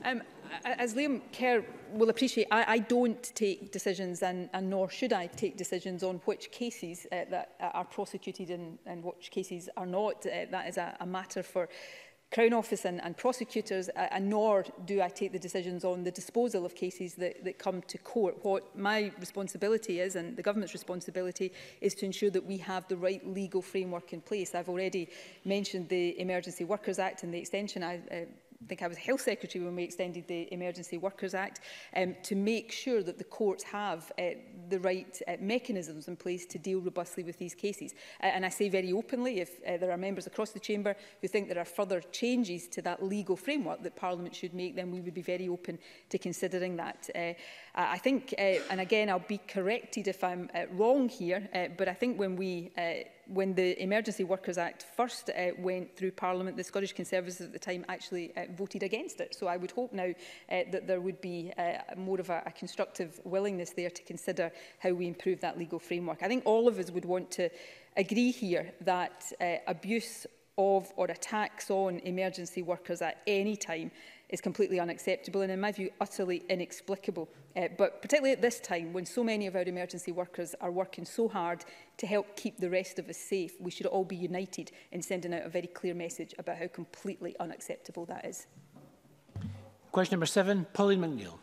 As Liam Kerr will appreciate, I don't take decisions, and nor should I take decisions on which cases that are prosecuted and which cases are not. That is a matter for Crown Office and prosecutors, and nor do I take the decisions on the disposal of cases that come to court. What my responsibility is, and the Government's responsibility, is to ensure that we have the right legal framework in place. I've already mentioned the Emergency Workers Act and the extension. I think I was Health Secretary when we extended the Emergency Workers Act, to make sure that the courts have the right mechanisms in place to deal robustly with these cases. And I say very openly, if there are members across the Chamber who think there are further changes to that legal framework that Parliament should make, then we would be very open to considering that. I think, and again, I'll be corrected if I'm wrong here, but I think when the Emergency Workers Act first went through Parliament, the Scottish Conservatives at the time actually voted against it. So I would hope now that there would be more of a constructive willingness there to consider how we improve that legal framework. I think all of us would want to agree here that abuse of or attacks on emergency workers at any time is completely unacceptable and, in my view, utterly inexplicable. But particularly at this time, when so many of our emergency workers are working so hard to help keep the rest of us safe, we should all be united in sending out a very clear message about how completely unacceptable that is. Question number 7, Pauline McNeill.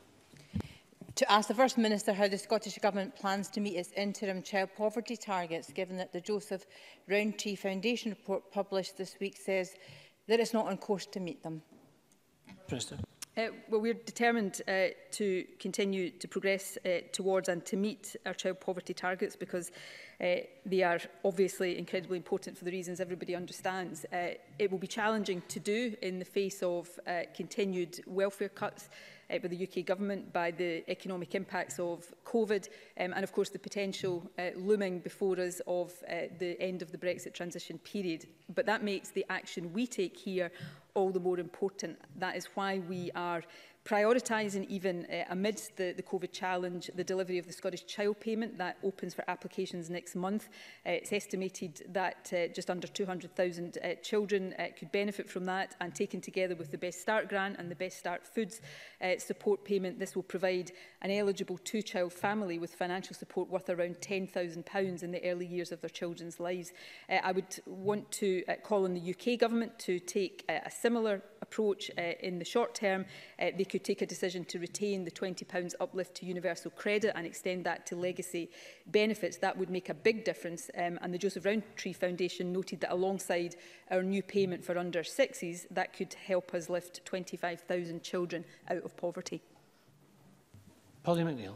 To ask the First Minister how the Scottish Government plans to meet its interim child poverty targets, given that the Joseph Rowntree Foundation report published this week says that it's not on course to meet them. Minister. Well, we're determined to continue to progress towards and to meet our child poverty targets, because they are obviously incredibly important for the reasons everybody understands. It will be challenging to do in the face of continued welfare cuts by the UK Government, by the economic impacts of COVID, and of course the potential looming before us of the end of the Brexit transition period. But that makes the action we take here all the more important. That is why we are prioritising, even amidst the COVID challenge, the delivery of the Scottish Child Payment that opens for applications next month. It's estimated that just under 200,000 children could benefit from that, and taken together with the Best Start grant and the Best Start Foods support payment, this will provide an eligible two-child family with financial support worth around £10,000 in the early years of their children's lives. I would want to call on the UK Government to take a similar approach in the short term. They could take a decision to retain the £20 uplift to universal credit and extend that to legacy benefits. That would make a big difference, and the Joseph Rowntree Foundation noted that alongside our new payment for under sixes, that could help us lift 25,000 children out of poverty. Pauline McNeill.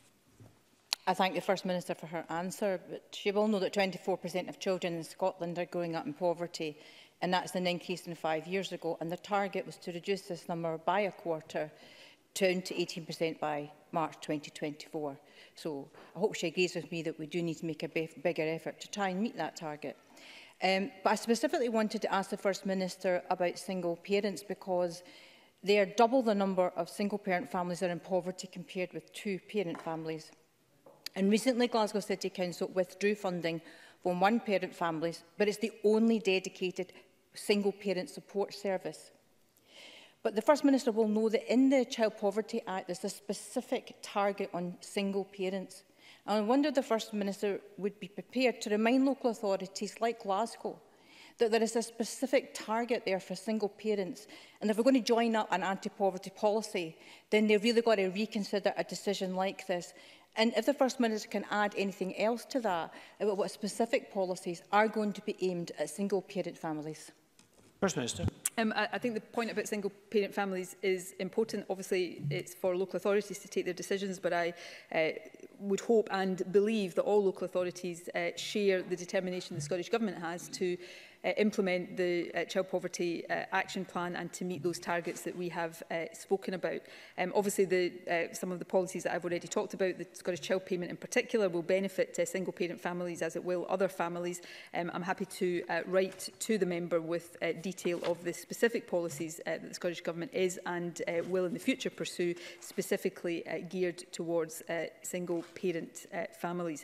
I thank the First Minister for her answer, but she will know that 24% of children in Scotland are growing up in poverty, and that's an increase in 5 years ago, and the target was to reduce this number by a quarter down to 18% by March 2024. So I hope she agrees with me that we do need to make a bigger effort to try and meet that target. But I specifically wanted to ask the First Minister about single parents, because they are double the number of single-parent families that are in poverty compared with two-parent families. And recently, Glasgow City Council withdrew funding from one-parent families, but it's the only dedicated single-parent support service. But the First Minister will know that in the Child Poverty Act, there's a specific target on single parents. And I wonder if the First Minister would be prepared to remind local authorities like Glasgow that there is a specific target there for single parents. And if we're going to join up an anti-poverty policy, then they've really got to reconsider a decision like this. And if the First Minister can add anything else to that, about what specific policies are going to be aimed at single-parent families. First Minister. I think the point about single-parent families is important. Obviously, it's for local authorities to take their decisions, but I would hope and believe that all local authorities share the determination the Scottish Government has to implement the Child Poverty Action Plan and to meet those targets that we have spoken about. Obviously, some of the policies that I've already talked about, the Scottish Child Payment in particular, will benefit single-parent families as it will other families. I'm happy to write to the member with detail of the specific policies that the Scottish Government is and will in the future pursue, specifically geared towards single-parent families.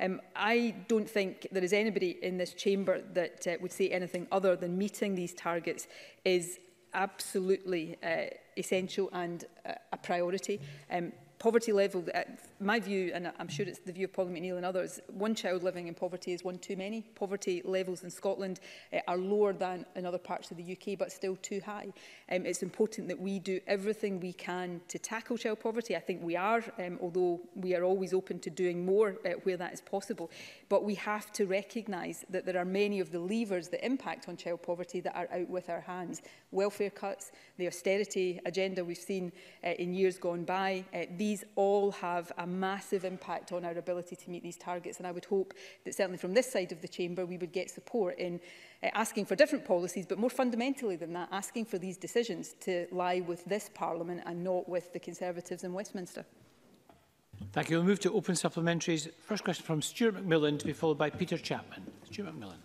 I don't think there is anybody in this chamber that would say anything other than meeting these targets is absolutely essential and a priority. Poverty level, my view, and I'm sure it's the view of Paul McNeill and others, one child living in poverty is one too many. Poverty levels in Scotland are lower than in other parts of the UK, but still too high. It's important that we do everything we can to tackle child poverty. I think we are, although we are always open to doing more where that is possible. But we have to recognise that there are many of the levers that impact on child poverty that are out with our hands. Welfare cuts, the austerity agenda we've seen in years gone by, these all have a massive impact on our ability to meet these targets, and I would hope that certainly from this side of the chamber we would get support in asking for different policies, but more fundamentally than that, asking for these decisions to lie with this Parliament and not with the Conservatives in Westminster. Thank you. We'll move to open supplementaries. First question from Stuart McMillan, to be followed by Peter Chapman. Stuart McMillan.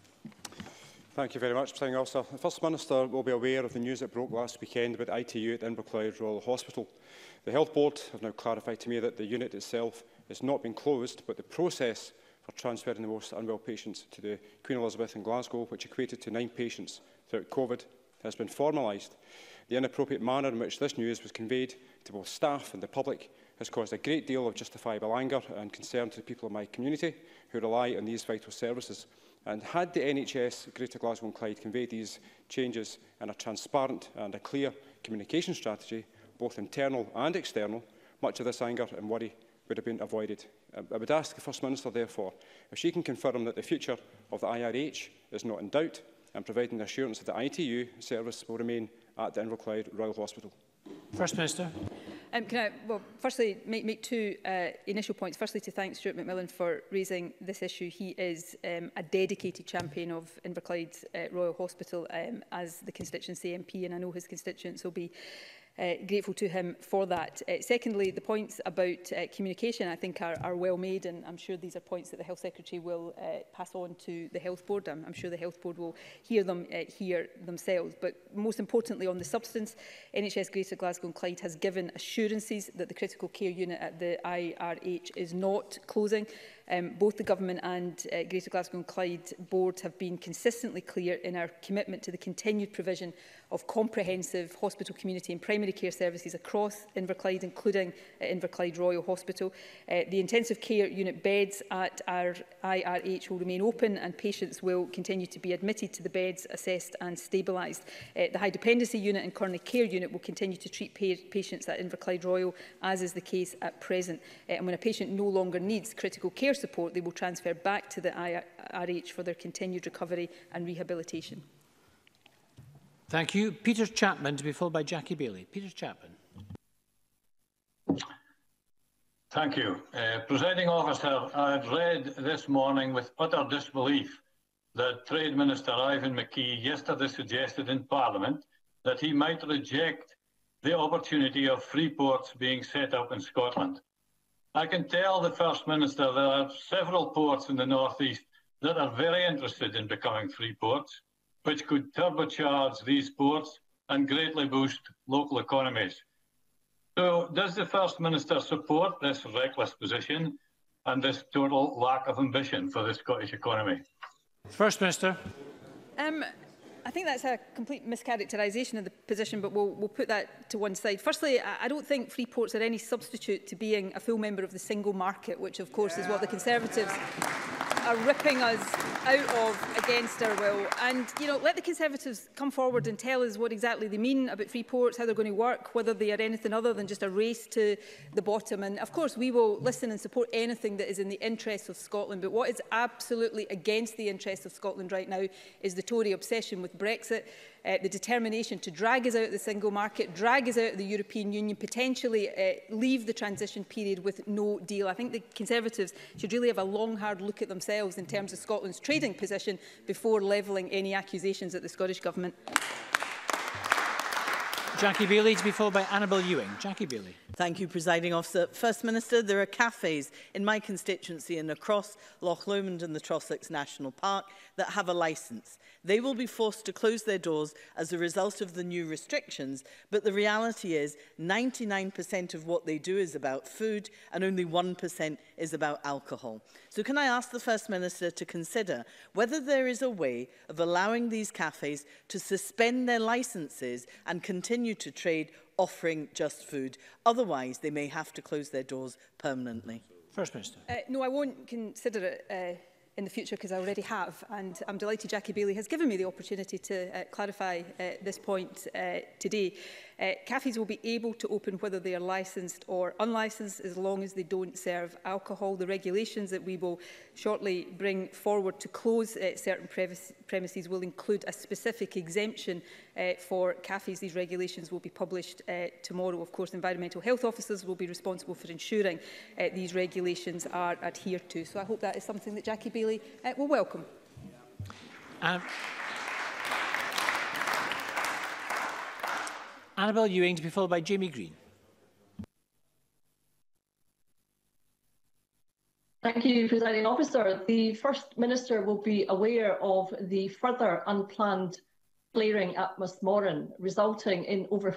Thank you very much, Presiding Officer. The First Minister will be aware of the news that broke last weekend about ITU at Inverclyde Royal Hospital. The Health Board have now clarified to me that the unit itself has not been closed, but the process for transferring the most unwell patients to the Queen Elizabeth in Glasgow, which equated to 9 patients throughout COVID, has been formalised. The inappropriate manner in which this news was conveyed to both staff and the public has caused a great deal of justifiable anger and concern to the people of my community who rely on these vital services. And had the NHS Greater Glasgow and Clyde conveyed these changes in a transparent and a clear communication strategy, both internal and external, much of this anger and worry would have been avoided. I would ask the First Minister, therefore, if she can confirm that the future of the IRH is not in doubt and providing the assurance that the ITU service will remain at the Inverclyde Royal Hospital. First Minister. Can I, well, firstly, make two initial points. Firstly, to thank Stuart McMillan for raising this issue. He is a dedicated champion of Inverclyde Royal Hospital as the constituency MP, and I know his constituents will be grateful to him for that. Secondly, the points about communication I think are well made, and I'm sure these are points that the Health Secretary will pass on to the Health Board. I'm sure the Health Board will hear them here themselves. But most importantly, on the substance, NHS Greater Glasgow and Clyde has given assurances that the critical care unit at the IRH is not closing. Both the Government and Greater Glasgow and Clyde Board have been consistently clear in our commitment to the continued provision of comprehensive hospital, community and primary care services across Inverclyde, including Inverclyde Royal Hospital. The intensive care unit beds at our IRH will remain open and patients will continue to be admitted to the beds, assessed and stabilised. The high dependency unit and coronary care unit will continue to treat patients at Inverclyde Royal, as is the case at present. And when a patient no longer needs critical care support, they will transfer back to the IRH for their continued recovery and rehabilitation. Thank you. Peter Chapman, to be followed by Jackie Bailey. Peter Chapman. Thank you. Presiding Officer, I've read this morning with utter disbelief that Trade Minister Ivan McKee yesterday suggested in Parliament that he might reject the opportunity of free ports being set up in Scotland. I can tell the First Minister there are several ports in the North East that are very interested in becoming free ports, which could turbocharge these ports and greatly boost local economies. So does the First Minister support this reckless position and this total lack of ambition for the Scottish economy? First Minister. I think that's a complete mischaracterisation of the position, but we'll put that to one side. Firstly, I don't think free ports are any substitute to being a full member of the single market, which of course is what the Conservatives are ripping us out of against our will. And, you know, let the Conservatives come forward and tell us what exactly they mean about free ports, how they're going to work, whether they are anything other than just a race to the bottom. And, of course, we will listen and support anything that is in the interests of Scotland. But what is absolutely against the interests of Scotland right now is the Tory obsession with Brexit. the determination to drag us out of the single market, drag us out of the European Union, potentially leave the transition period with no deal. I think the Conservatives should really have a long, hard look at themselves in terms of Scotland's trading position before levelling any accusations at the Scottish Government. Jackie Bailey to be followed by Annabel Ewing. Jackie Bailey. Thank you, Presiding Officer. First Minister, there are cafes in my constituency and across Loch Lomond and the Trossachs National Park that have a licence. They will be forced to close their doors as a result of the new restrictions, but the reality is 99% of what they do is about food and only 1% is about alcohol. So can I ask the First Minister to consider whether there is a way of allowing these cafes to suspend their licences and continue to trade offering just food? Otherwise, they may have to close their doors permanently. First Minister. No, I won't consider it in the future because I already have, and I'm delighted Jackie Bailey has given me the opportunity to clarify this point today. Cafes will be able to open whether they are licensed or unlicensed as long as they don't serve alcohol. The regulations that we will shortly bring forward to close certain premises will include a specific exemption for cafes. These regulations will be published tomorrow. Of course, environmental health officers will be responsible for ensuring these regulations are adhered to. So I hope that is something that Jackie Bailey will welcome. Annabel Ewing to be followed by Jamie Green. Thank you, Presiding Officer. The First Minister will be aware of the further unplanned flaring at Musmoran, resulting in over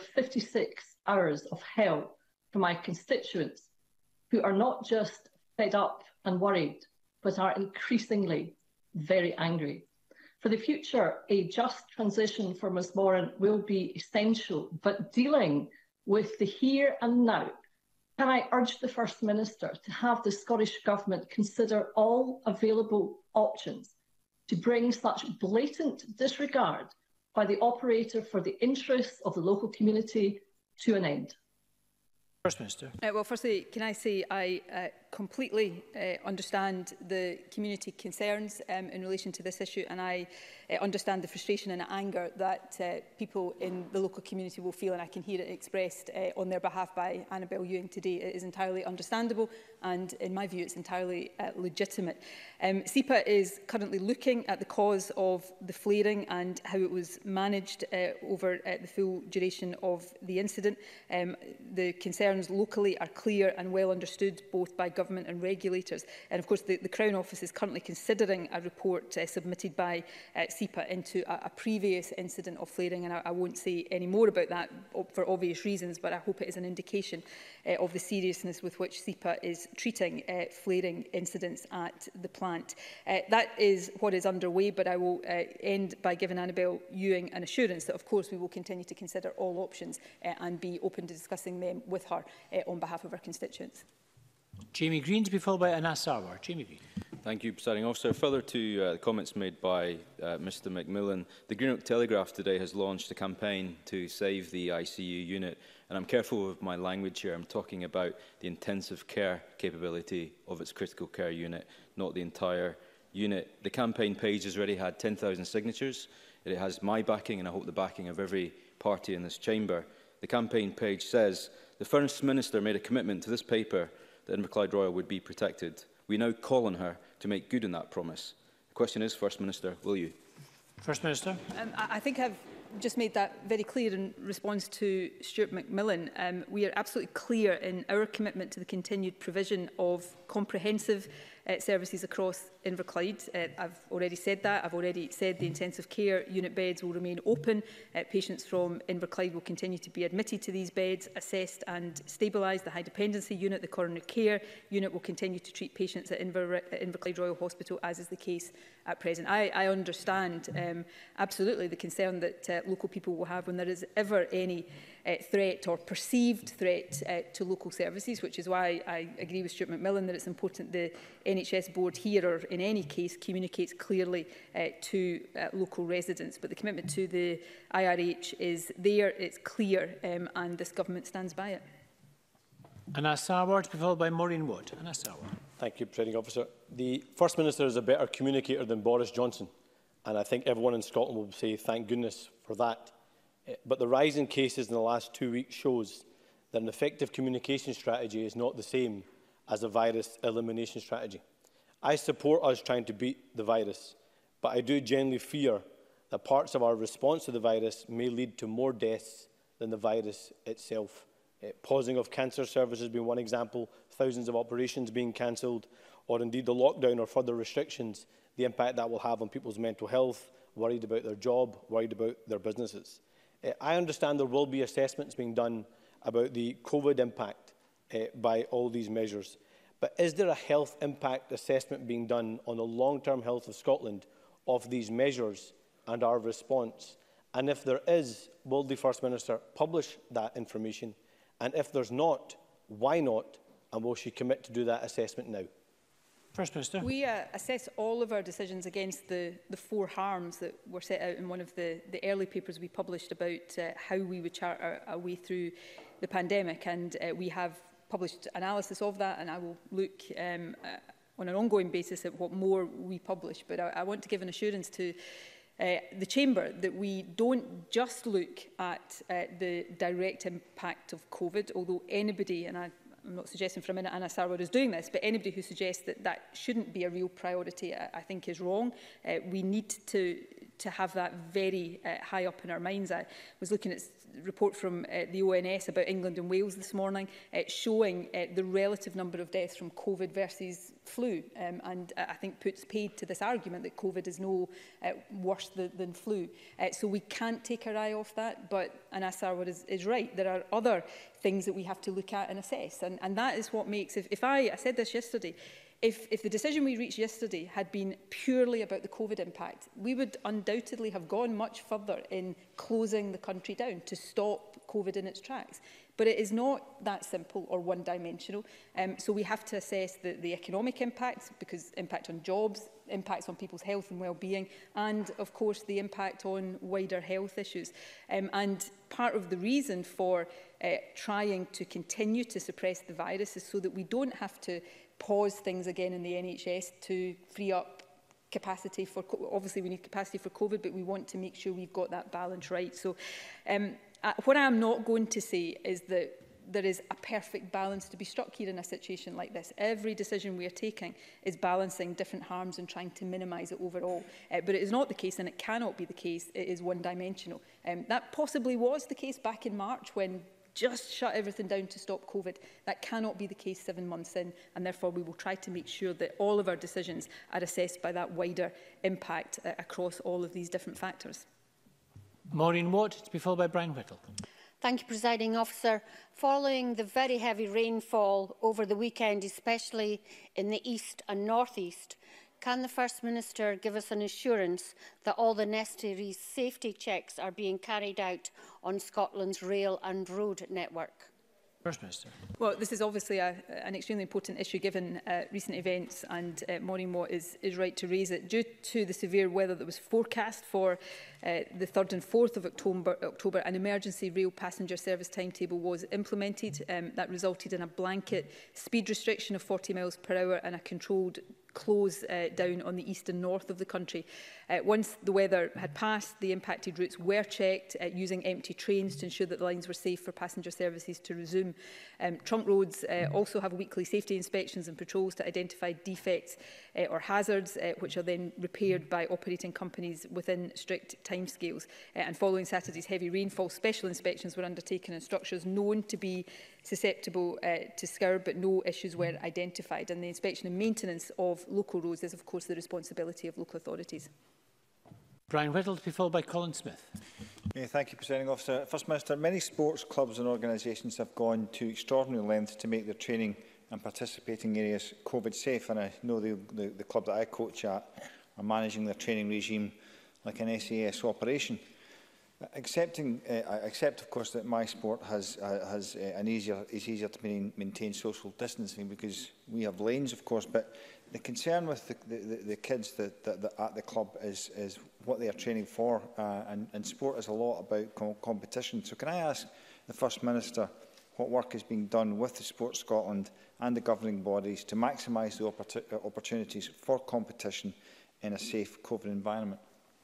56 hours of hell for my constituents, who are not just fed up and worried, but are increasingly very angry. For the future, a just transition for Musmoran will be essential, but dealing with the here and now, can I urge the First Minister to have the Scottish Government consider all available options to bring such blatant disregard by the operator for the interests of the local community to an end? First Minister. Well, firstly, can I say I completely understand the community concerns in relation to this issue, and I understand the frustration and anger that people in the local community will feel, and I can hear it expressed on their behalf by Annabel Ewing today. It is entirely understandable, and in my view, it's entirely legitimate. SEPA is currently looking at the cause of the flaring and how it was managed over the full duration of the incident. The concerns locally are clear and well understood both by government and regulators. And of course, the Crown Office is currently considering a report submitted by SEPA into a previous incident of flaring, and I won't say any more about that for obvious reasons, but I hope it is an indication of the seriousness with which SEPA is treating flaring incidents at the plant. That is what is underway, but I will end by giving Annabel Ewing an assurance that, of course, we will continue to consider all options and be open to discussing them with her on behalf of our constituents. Jamie Green to be followed by Anas Sarwar. Jamie Green. Thank you, Presiding Officer. Further to the comments made by Mr Macmillan, the Greenock Telegraph today has launched a campaign to save the ICU unit. And I'm careful with my language here. I'm talking about the intensive care capability of its critical care unit, not the entire unit. The campaign page has already had 10,000 signatures. It has my backing, and I hope the backing of every party in this chamber. The campaign page says, the First Minister made a commitment to this paper that Inverclyde Royal would be protected. We now call on her to make good on that promise. The question is, First Minister, will you? First Minister. I think I've just made that very clear in response to Stuart Macmillan. We are absolutely clear in our commitment to the continued provision of comprehensive services across Inverclyde. I've already said that. I've already said the intensive care unit beds will remain open. Patients from Inverclyde will continue to be admitted to these beds, assessed and stabilised. The high dependency unit, the coronary care unit will continue to treat patients at Inverclyde Royal Hospital, as is the case at present. I understand absolutely the concern that local people will have when there is ever any threat or perceived threat to local services, which is why I agree with Stuart Macmillan that it's important the NHS board here, or in any case, communicates clearly to local residents. But the commitment to the IRH is there, it's clear, and this government stands by it. Anas Sarwar to be followed by Maureen Wood. Anas Sarwar. Thank you, Presiding Officer. The First Minister is a better communicator than Boris Johnson, and I think everyone in Scotland will say thank goodness for that. But the rise in cases in the last 2 weeks shows that an effective communication strategy is not the same as a virus elimination strategy. I support us trying to beat the virus, but I do genuinely fear that parts of our response to the virus may lead to more deaths than the virus itself. Pausing of cancer services being one example, thousands of operations being cancelled, or indeed the lockdown or further restrictions, the impact that will have on people's mental health, worried about their job, worried about their businesses. I understand there will be assessments being done about the COVID impact by all these measures. But is there a health impact assessment being done on the long-term health of Scotland of these measures and our response? And if there is, will the First Minister publish that information? And if there's not, why not? And will she commit to do that assessment now? First Minister. We assess all of our decisions against the 4 harms that were set out in one of the early papers we published about how we would chart our way through the pandemic. And we have published analysis of that, and I will look on an ongoing basis at what more we publish. But I want to give an assurance to the Chamber that we don't just look at the direct impact of COVID, although anybody, and I'm not suggesting for a minute Anna Sarwar is doing this, but anybody who suggests that that shouldn't be a real priority, I think is wrong. We need to have that very high up in our minds. I was looking at a report from the ONS about England and Wales this morning, showing the relative number of deaths from COVID versus flu, and I think puts paid to this argument that COVID is no worse than flu. So we can't take our eye off that, but Anna Sarwar is right. There are other things that we have to look at and assess, and that is what makes, I said this yesterday, if the decision we reached yesterday had been purely about the COVID impact, we would undoubtedly have gone much further in closing the country down to stop COVID in its tracks. But it is not that simple or one-dimensional. So we have to assess the economic impacts, because impact on jobs, impacts on people's health and well-being, and of course the impact on wider health issues. And part of the reason for trying to continue to suppress the virus is so that we don't have to pause things again in the NHS to free up capacity for, obviously we need capacity for COVID, but we want to make sure we've got that balance right. So what I'm not going to say is that there is a perfect balance to be struck here in a situation like this. Every decision we are taking is balancing different harms and trying to minimise it overall. But it is not the case, and it cannot be the case, it is one-dimensional. That possibly was the case back in March when just shut everything down to stop COVID. That cannot be the case 7 months in, and therefore we will try to make sure that all of our decisions are assessed by that wider impact across all of these different factors. Maureen Watt, to be followed by Brian Whittle. Thank you, Presiding Officer. Following the very heavy rainfall over the weekend, especially in the east and northeast, can the First Minister give us an assurance that all the necessary safety checks are being carried out on Scotland's rail and road network? First Minister. Well, this is obviously an extremely important issue given recent events, and Maureen Watt is right to raise it. Due to the severe weather that was forecast for the 3rd and 4th of October, an emergency rail passenger service timetable was implemented. That resulted in a blanket speed restriction of 40 miles per hour and a controlled close down on the east and north of the country. Once the weather had passed, the impacted routes were checked using empty trains to ensure that the lines were safe for passenger services to resume. Trunk roads also have weekly safety inspections and patrols to identify defects or hazards, which are then repaired by operating companies within strict timescales. And following Saturday's heavy rainfall, special inspections were undertaken in structures known to be susceptible to scour, but no issues were identified. And the inspection and maintenance of local roads is, of course, the responsibility of local authorities. Brian Whittle, to be followed by Colin Smith. Thank you, Presiding Officer. First Minister, many sports clubs and organisations have gone to extraordinary lengths to make their training and participating areas COVID safe, and I know the club that I coach at are managing their training regime like an SAS operation. I accept, of course, that my sport is easier to maintain social distancing because we have lanes, of course, but the concern with the kids that at the club is what they are training for, and sport is a lot about competition. So can I ask the First Minister what work is being done with the Sport Scotland and the governing bodies to maximise the opportunities for competition in a safe COVID environment?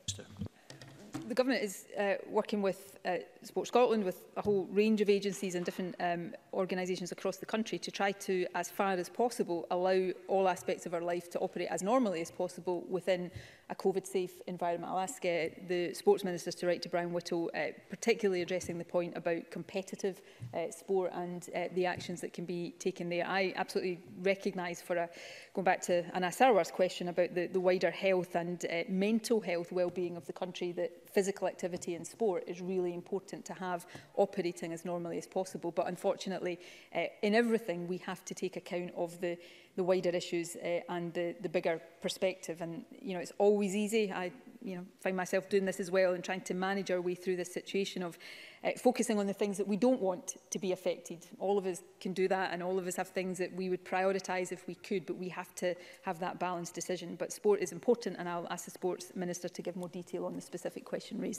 The Government is working with Sport Scotland, with a whole range of agencies and different organisations across the country to try to, as far as possible, allow all aspects of our life to operate as normally as possible within a COVID-safe environment. I'll ask the Sports Ministers to write to Brian Whittle, particularly addressing the point about competitive sport and the actions that can be taken there. I absolutely recognise, going back to Anas Sarwar's question about the wider health and mental health well-being of the country, that physical activity and sport is really important to have operating as normally as possible. But unfortunately, in everything, we have to take account of the wider issues and the bigger perspective. And, it's always easy. I find myself doing this as well and trying to manage our way through this situation of focusing on the things that we don't want to be affected. All of us can do that, and all of us have things that we would prioritise if we could, but we have to have that balanced decision. But sport is important, and I'll ask the Sports Minister to give more detail on the specific question raised.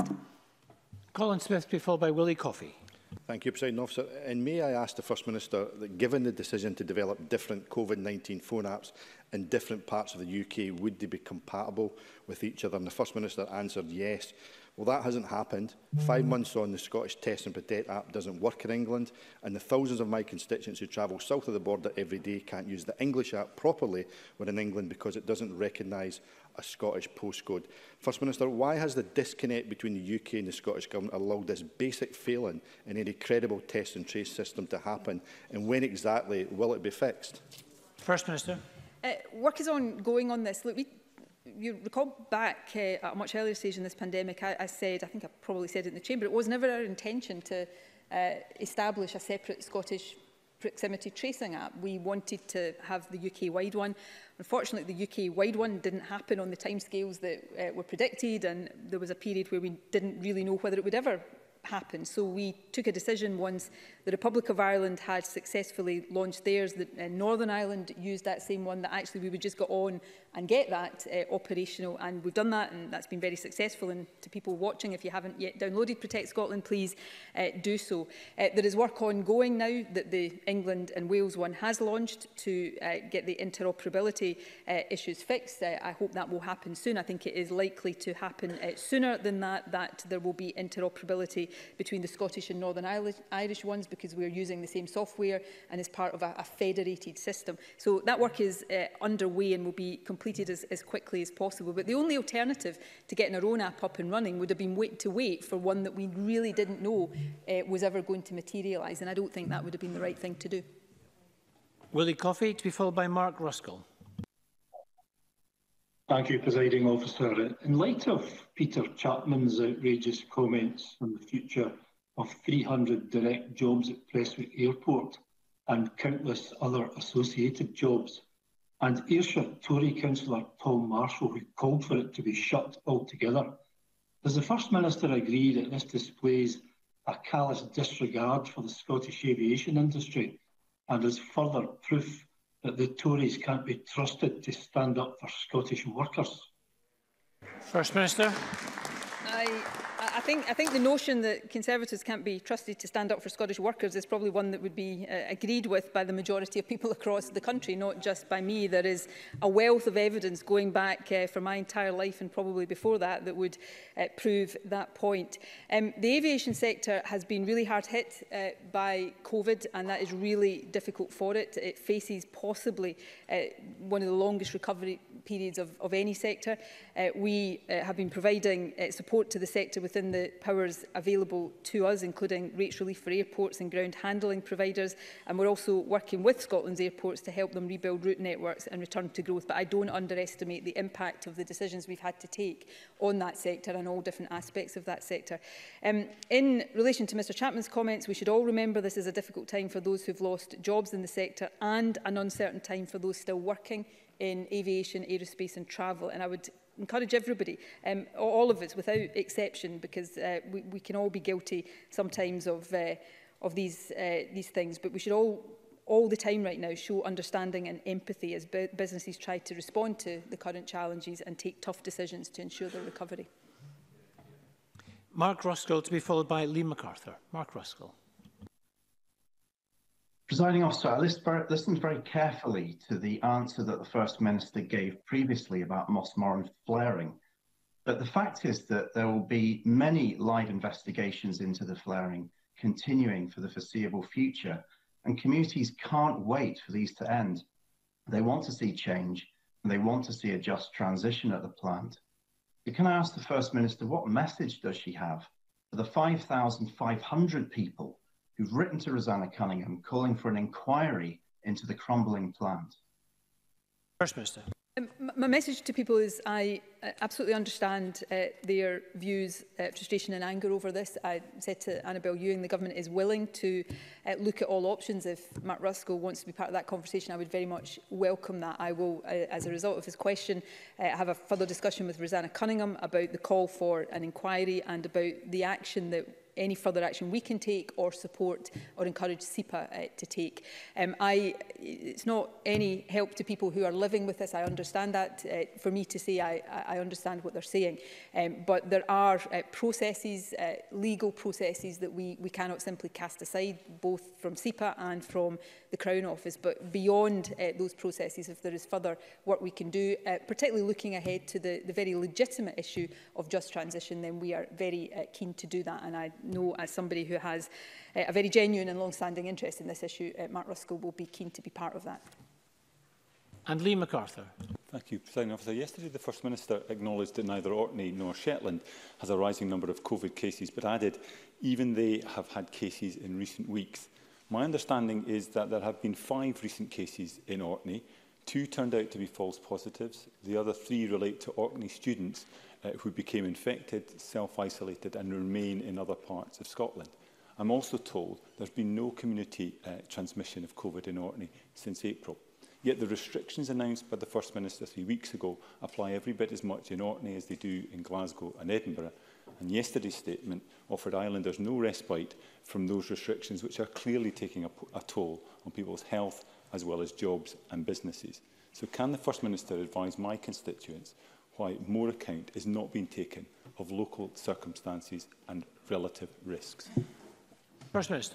Colin Smith, to be followed by Willie Coffey. Thank you, President Officer. In May, I asked the First Minister that, given the decision to develop different COVID-19 phone apps in different parts of the UK, would they be compatible with each other? And the First Minister answered yes. Well, that hasn't happened. 5 months on, the Scottish Test and Protect app doesn't work in England, and the thousands of my constituents who travel south of the border every day can't use the English app properly when in England because it doesn't recognise a Scottish postcode. First Minister, why has the disconnect between the UK and the Scottish Government allowed this basic failing in any credible test and trace system to happen, and when exactly will it be fixed? First Minister. Work is ongoing on this. Look, you recall back at a much earlier stage in this pandemic, I said, I think I probably said it in the Chamber, it was never our intention to establish a separate Scottish proximity tracing app. We wanted to have the UK-wide one. Unfortunately, the UK-wide one didn't happen on the timescales that were predicted, and there was a period where we didn't really know whether it would ever happen. So we took a decision once the Republic of Ireland had successfully launched theirs, that Northern Ireland used that same one, that actually we would just go on and get that operational, and we've done that, and that's been very successful. And to people watching, if you haven't yet downloaded Protect Scotland, please do so. There is work ongoing now that the England and Wales one has launched to get the interoperability issues fixed. I hope that will happen soon. I think it is likely to happen sooner than that there will be interoperability between the Scottish and Northern Irish ones, because we're using the same software and is part of a federated system. So that work is underway and will be completed as quickly as possible. But the only alternative to getting our own app up and running would have been to wait for one that we really didn't know was ever going to materialise, and I don't think that would have been the right thing to do. Willie Coffey, to be followed by Mark Ruskell. Thank you, Presiding Officer. In light of Peter Chapman's outrageous comments on the future of 300 direct jobs at Prestwick Airport and countless other associated jobs, and Ayrshire Tory councillor Tom Marshall, who called for it to be shut altogether, does the First Minister agree that this displays a callous disregard for the Scottish aviation industry and is further proof that the Tories can't be trusted to stand up for Scottish workers? First Minister. I think the notion that Conservatives can't be trusted to stand up for Scottish workers is probably one that would be agreed with by the majority of people across the country, not just by me. There is a wealth of evidence going back for my entire life and probably before that that would prove that point. The aviation sector has been really hard hit by COVID, and that is really difficult for it. It faces possibly one of the longest recovery periods of any sector. We have been providing support to the sector within the powers available to us, including rates relief for airports and ground handling providers, and we're also working with Scotland's airports to help them rebuild route networks and return to growth. But I don't underestimate the impact of the decisions we've had to take on that sector and all different aspects of that sector. In relation to Mr Chapman's comments, we should all remember this is a difficult time for those who've lost jobs in the sector and an uncertain time for those still working in aviation, aerospace and travel. And I would encourage everybody, all of us without exception, because we can all be guilty sometimes of these things, but we should all the time right now show understanding and empathy as businesses try to respond to the current challenges and take tough decisions to ensure their recovery. Mark Ruskell, to be followed by Liam MacArthur. Mark Ruskell. Presiding Officer, I listened very carefully to the answer that the First Minister gave previously about Mossmorran flaring. But the fact is that there will be many live investigations into the flaring continuing for the foreseeable future, and communities can't wait for these to end. They want to see change, and they want to see a just transition at the plant. So can I ask the First Minister, what message does she have for the 5,500 people who've written to Rosanna Cunningham calling for an inquiry into the crumbling plant? First Minister. My message to people is I absolutely understand their views, frustration and anger over this. I said to Annabel Ewing, the government is willing to look at all options. If Mark Ruskell wants to be part of that conversation, I would very much welcome that. I will, as a result of his question, have a further discussion with Rosanna Cunningham about the call for an inquiry and about the action that any further action we can take or support or encourage SEPA to take. It's not any help to people who are living with this. I understand that. For me to say I understand what they're saying. But there are processes, legal processes that we cannot simply cast aside, both from SEPA and from the Crown Office. But beyond those processes, if there is further work we can do, particularly looking ahead to the very legitimate issue of just transition, then we are very keen to do that. And I know, as somebody who has a very genuine and long-standing interest in this issue, Mark Ruskell will be keen to be part of that. And Liam MacArthur. Thank you, Presiding Officer. Yesterday, the First Minister acknowledged that neither Orkney nor Shetland has a rising number of COVID cases, but added even they have had cases in recent weeks. My understanding is that there have been 5 recent cases in Orkney. 2 turned out to be false positives. The other 3 relate to Orkney students who became infected, self-isolated and remain in other parts of Scotland. I'm also told there's been no community transmission of COVID in Orkney since April. Yet the restrictions announced by the First Minister 3 weeks ago apply every bit as much in Orkney as they do in Glasgow and Edinburgh. And yesterday's statement offered islanders no respite from those restrictions, which are clearly taking a toll on people's health as well as jobs and businesses. So can the First Minister advise my constituents why more account is not being taken of local circumstances and relative risks? First Minister.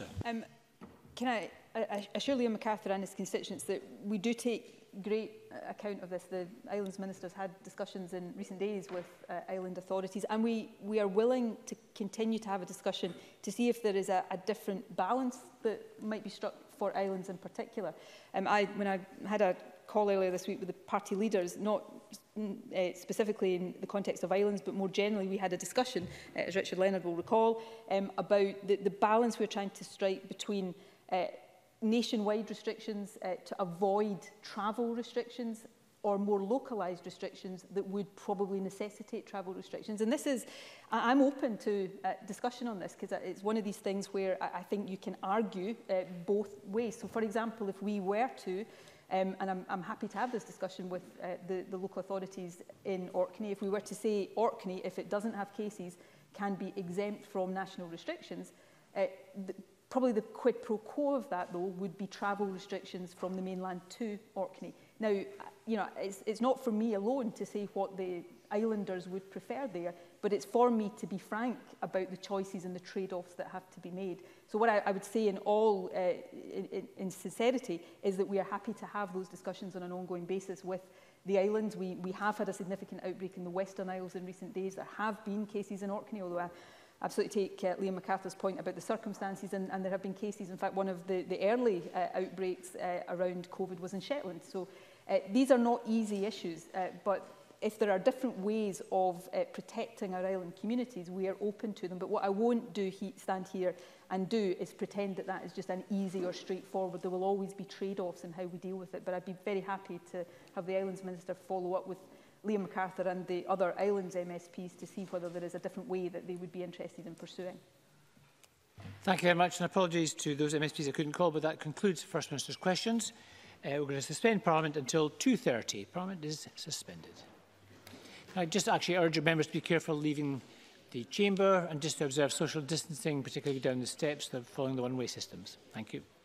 Can I assure Liam MacArthur and his constituents that we do take great account of this. The Islands Ministers had discussions in recent days with island authorities, and we are willing to continue to have a discussion to see if there is a different balance that might be struck for islands in particular. When I had a call earlier this week with the party leaders, not specifically in the context of islands, but more generally, we had a discussion, as Richard Leonard will recall, about the balance we're trying to strike between nationwide restrictions to avoid travel restrictions or more localised restrictions that would probably necessitate travel restrictions. And this is, I'm open to discussion on this because it's one of these things where I think you can argue both ways. So, for example, if we were to, and I'm happy to have this discussion with the local authorities in Orkney, if we were to say Orkney, if it doesn't have cases, can be exempt from national restrictions, probably the quid pro quo of that, though, would be travel restrictions from the mainland to Orkney. Now, you know, it's not for me alone to say what the islanders would prefer there, but it's for me to be frank about the choices and the trade-offs that have to be made. So what I would say in all, in sincerity, is that we are happy to have those discussions on an ongoing basis with the islands. We have had a significant outbreak in the Western Isles in recent days. There have been cases in Orkney, although I absolutely take Liam MacArthur's point about the circumstances, and there have been cases. In fact, one of the early outbreaks around COVID was in Shetland. So these are not easy issues, but if there are different ways of protecting our island communities, we are open to them. But what I won't do stand here and do is pretend that that is just an easy or straightforward. There will always be trade-offs in how we deal with it. But I'd be very happy to have the Islands Minister follow up with Liam MacArthur and the other Islands MSPs to see whether there is a different way that they would be interested in pursuing. Thank you very much, and apologies to those MSPs I couldn't call, but that concludes the First Minister's questions. We're going to suspend Parliament until 2:30. Parliament is suspended. I just actually urge members to be careful leaving the chamber and just to observe social distancing, particularly down the steps, following the one-way systems. Thank you.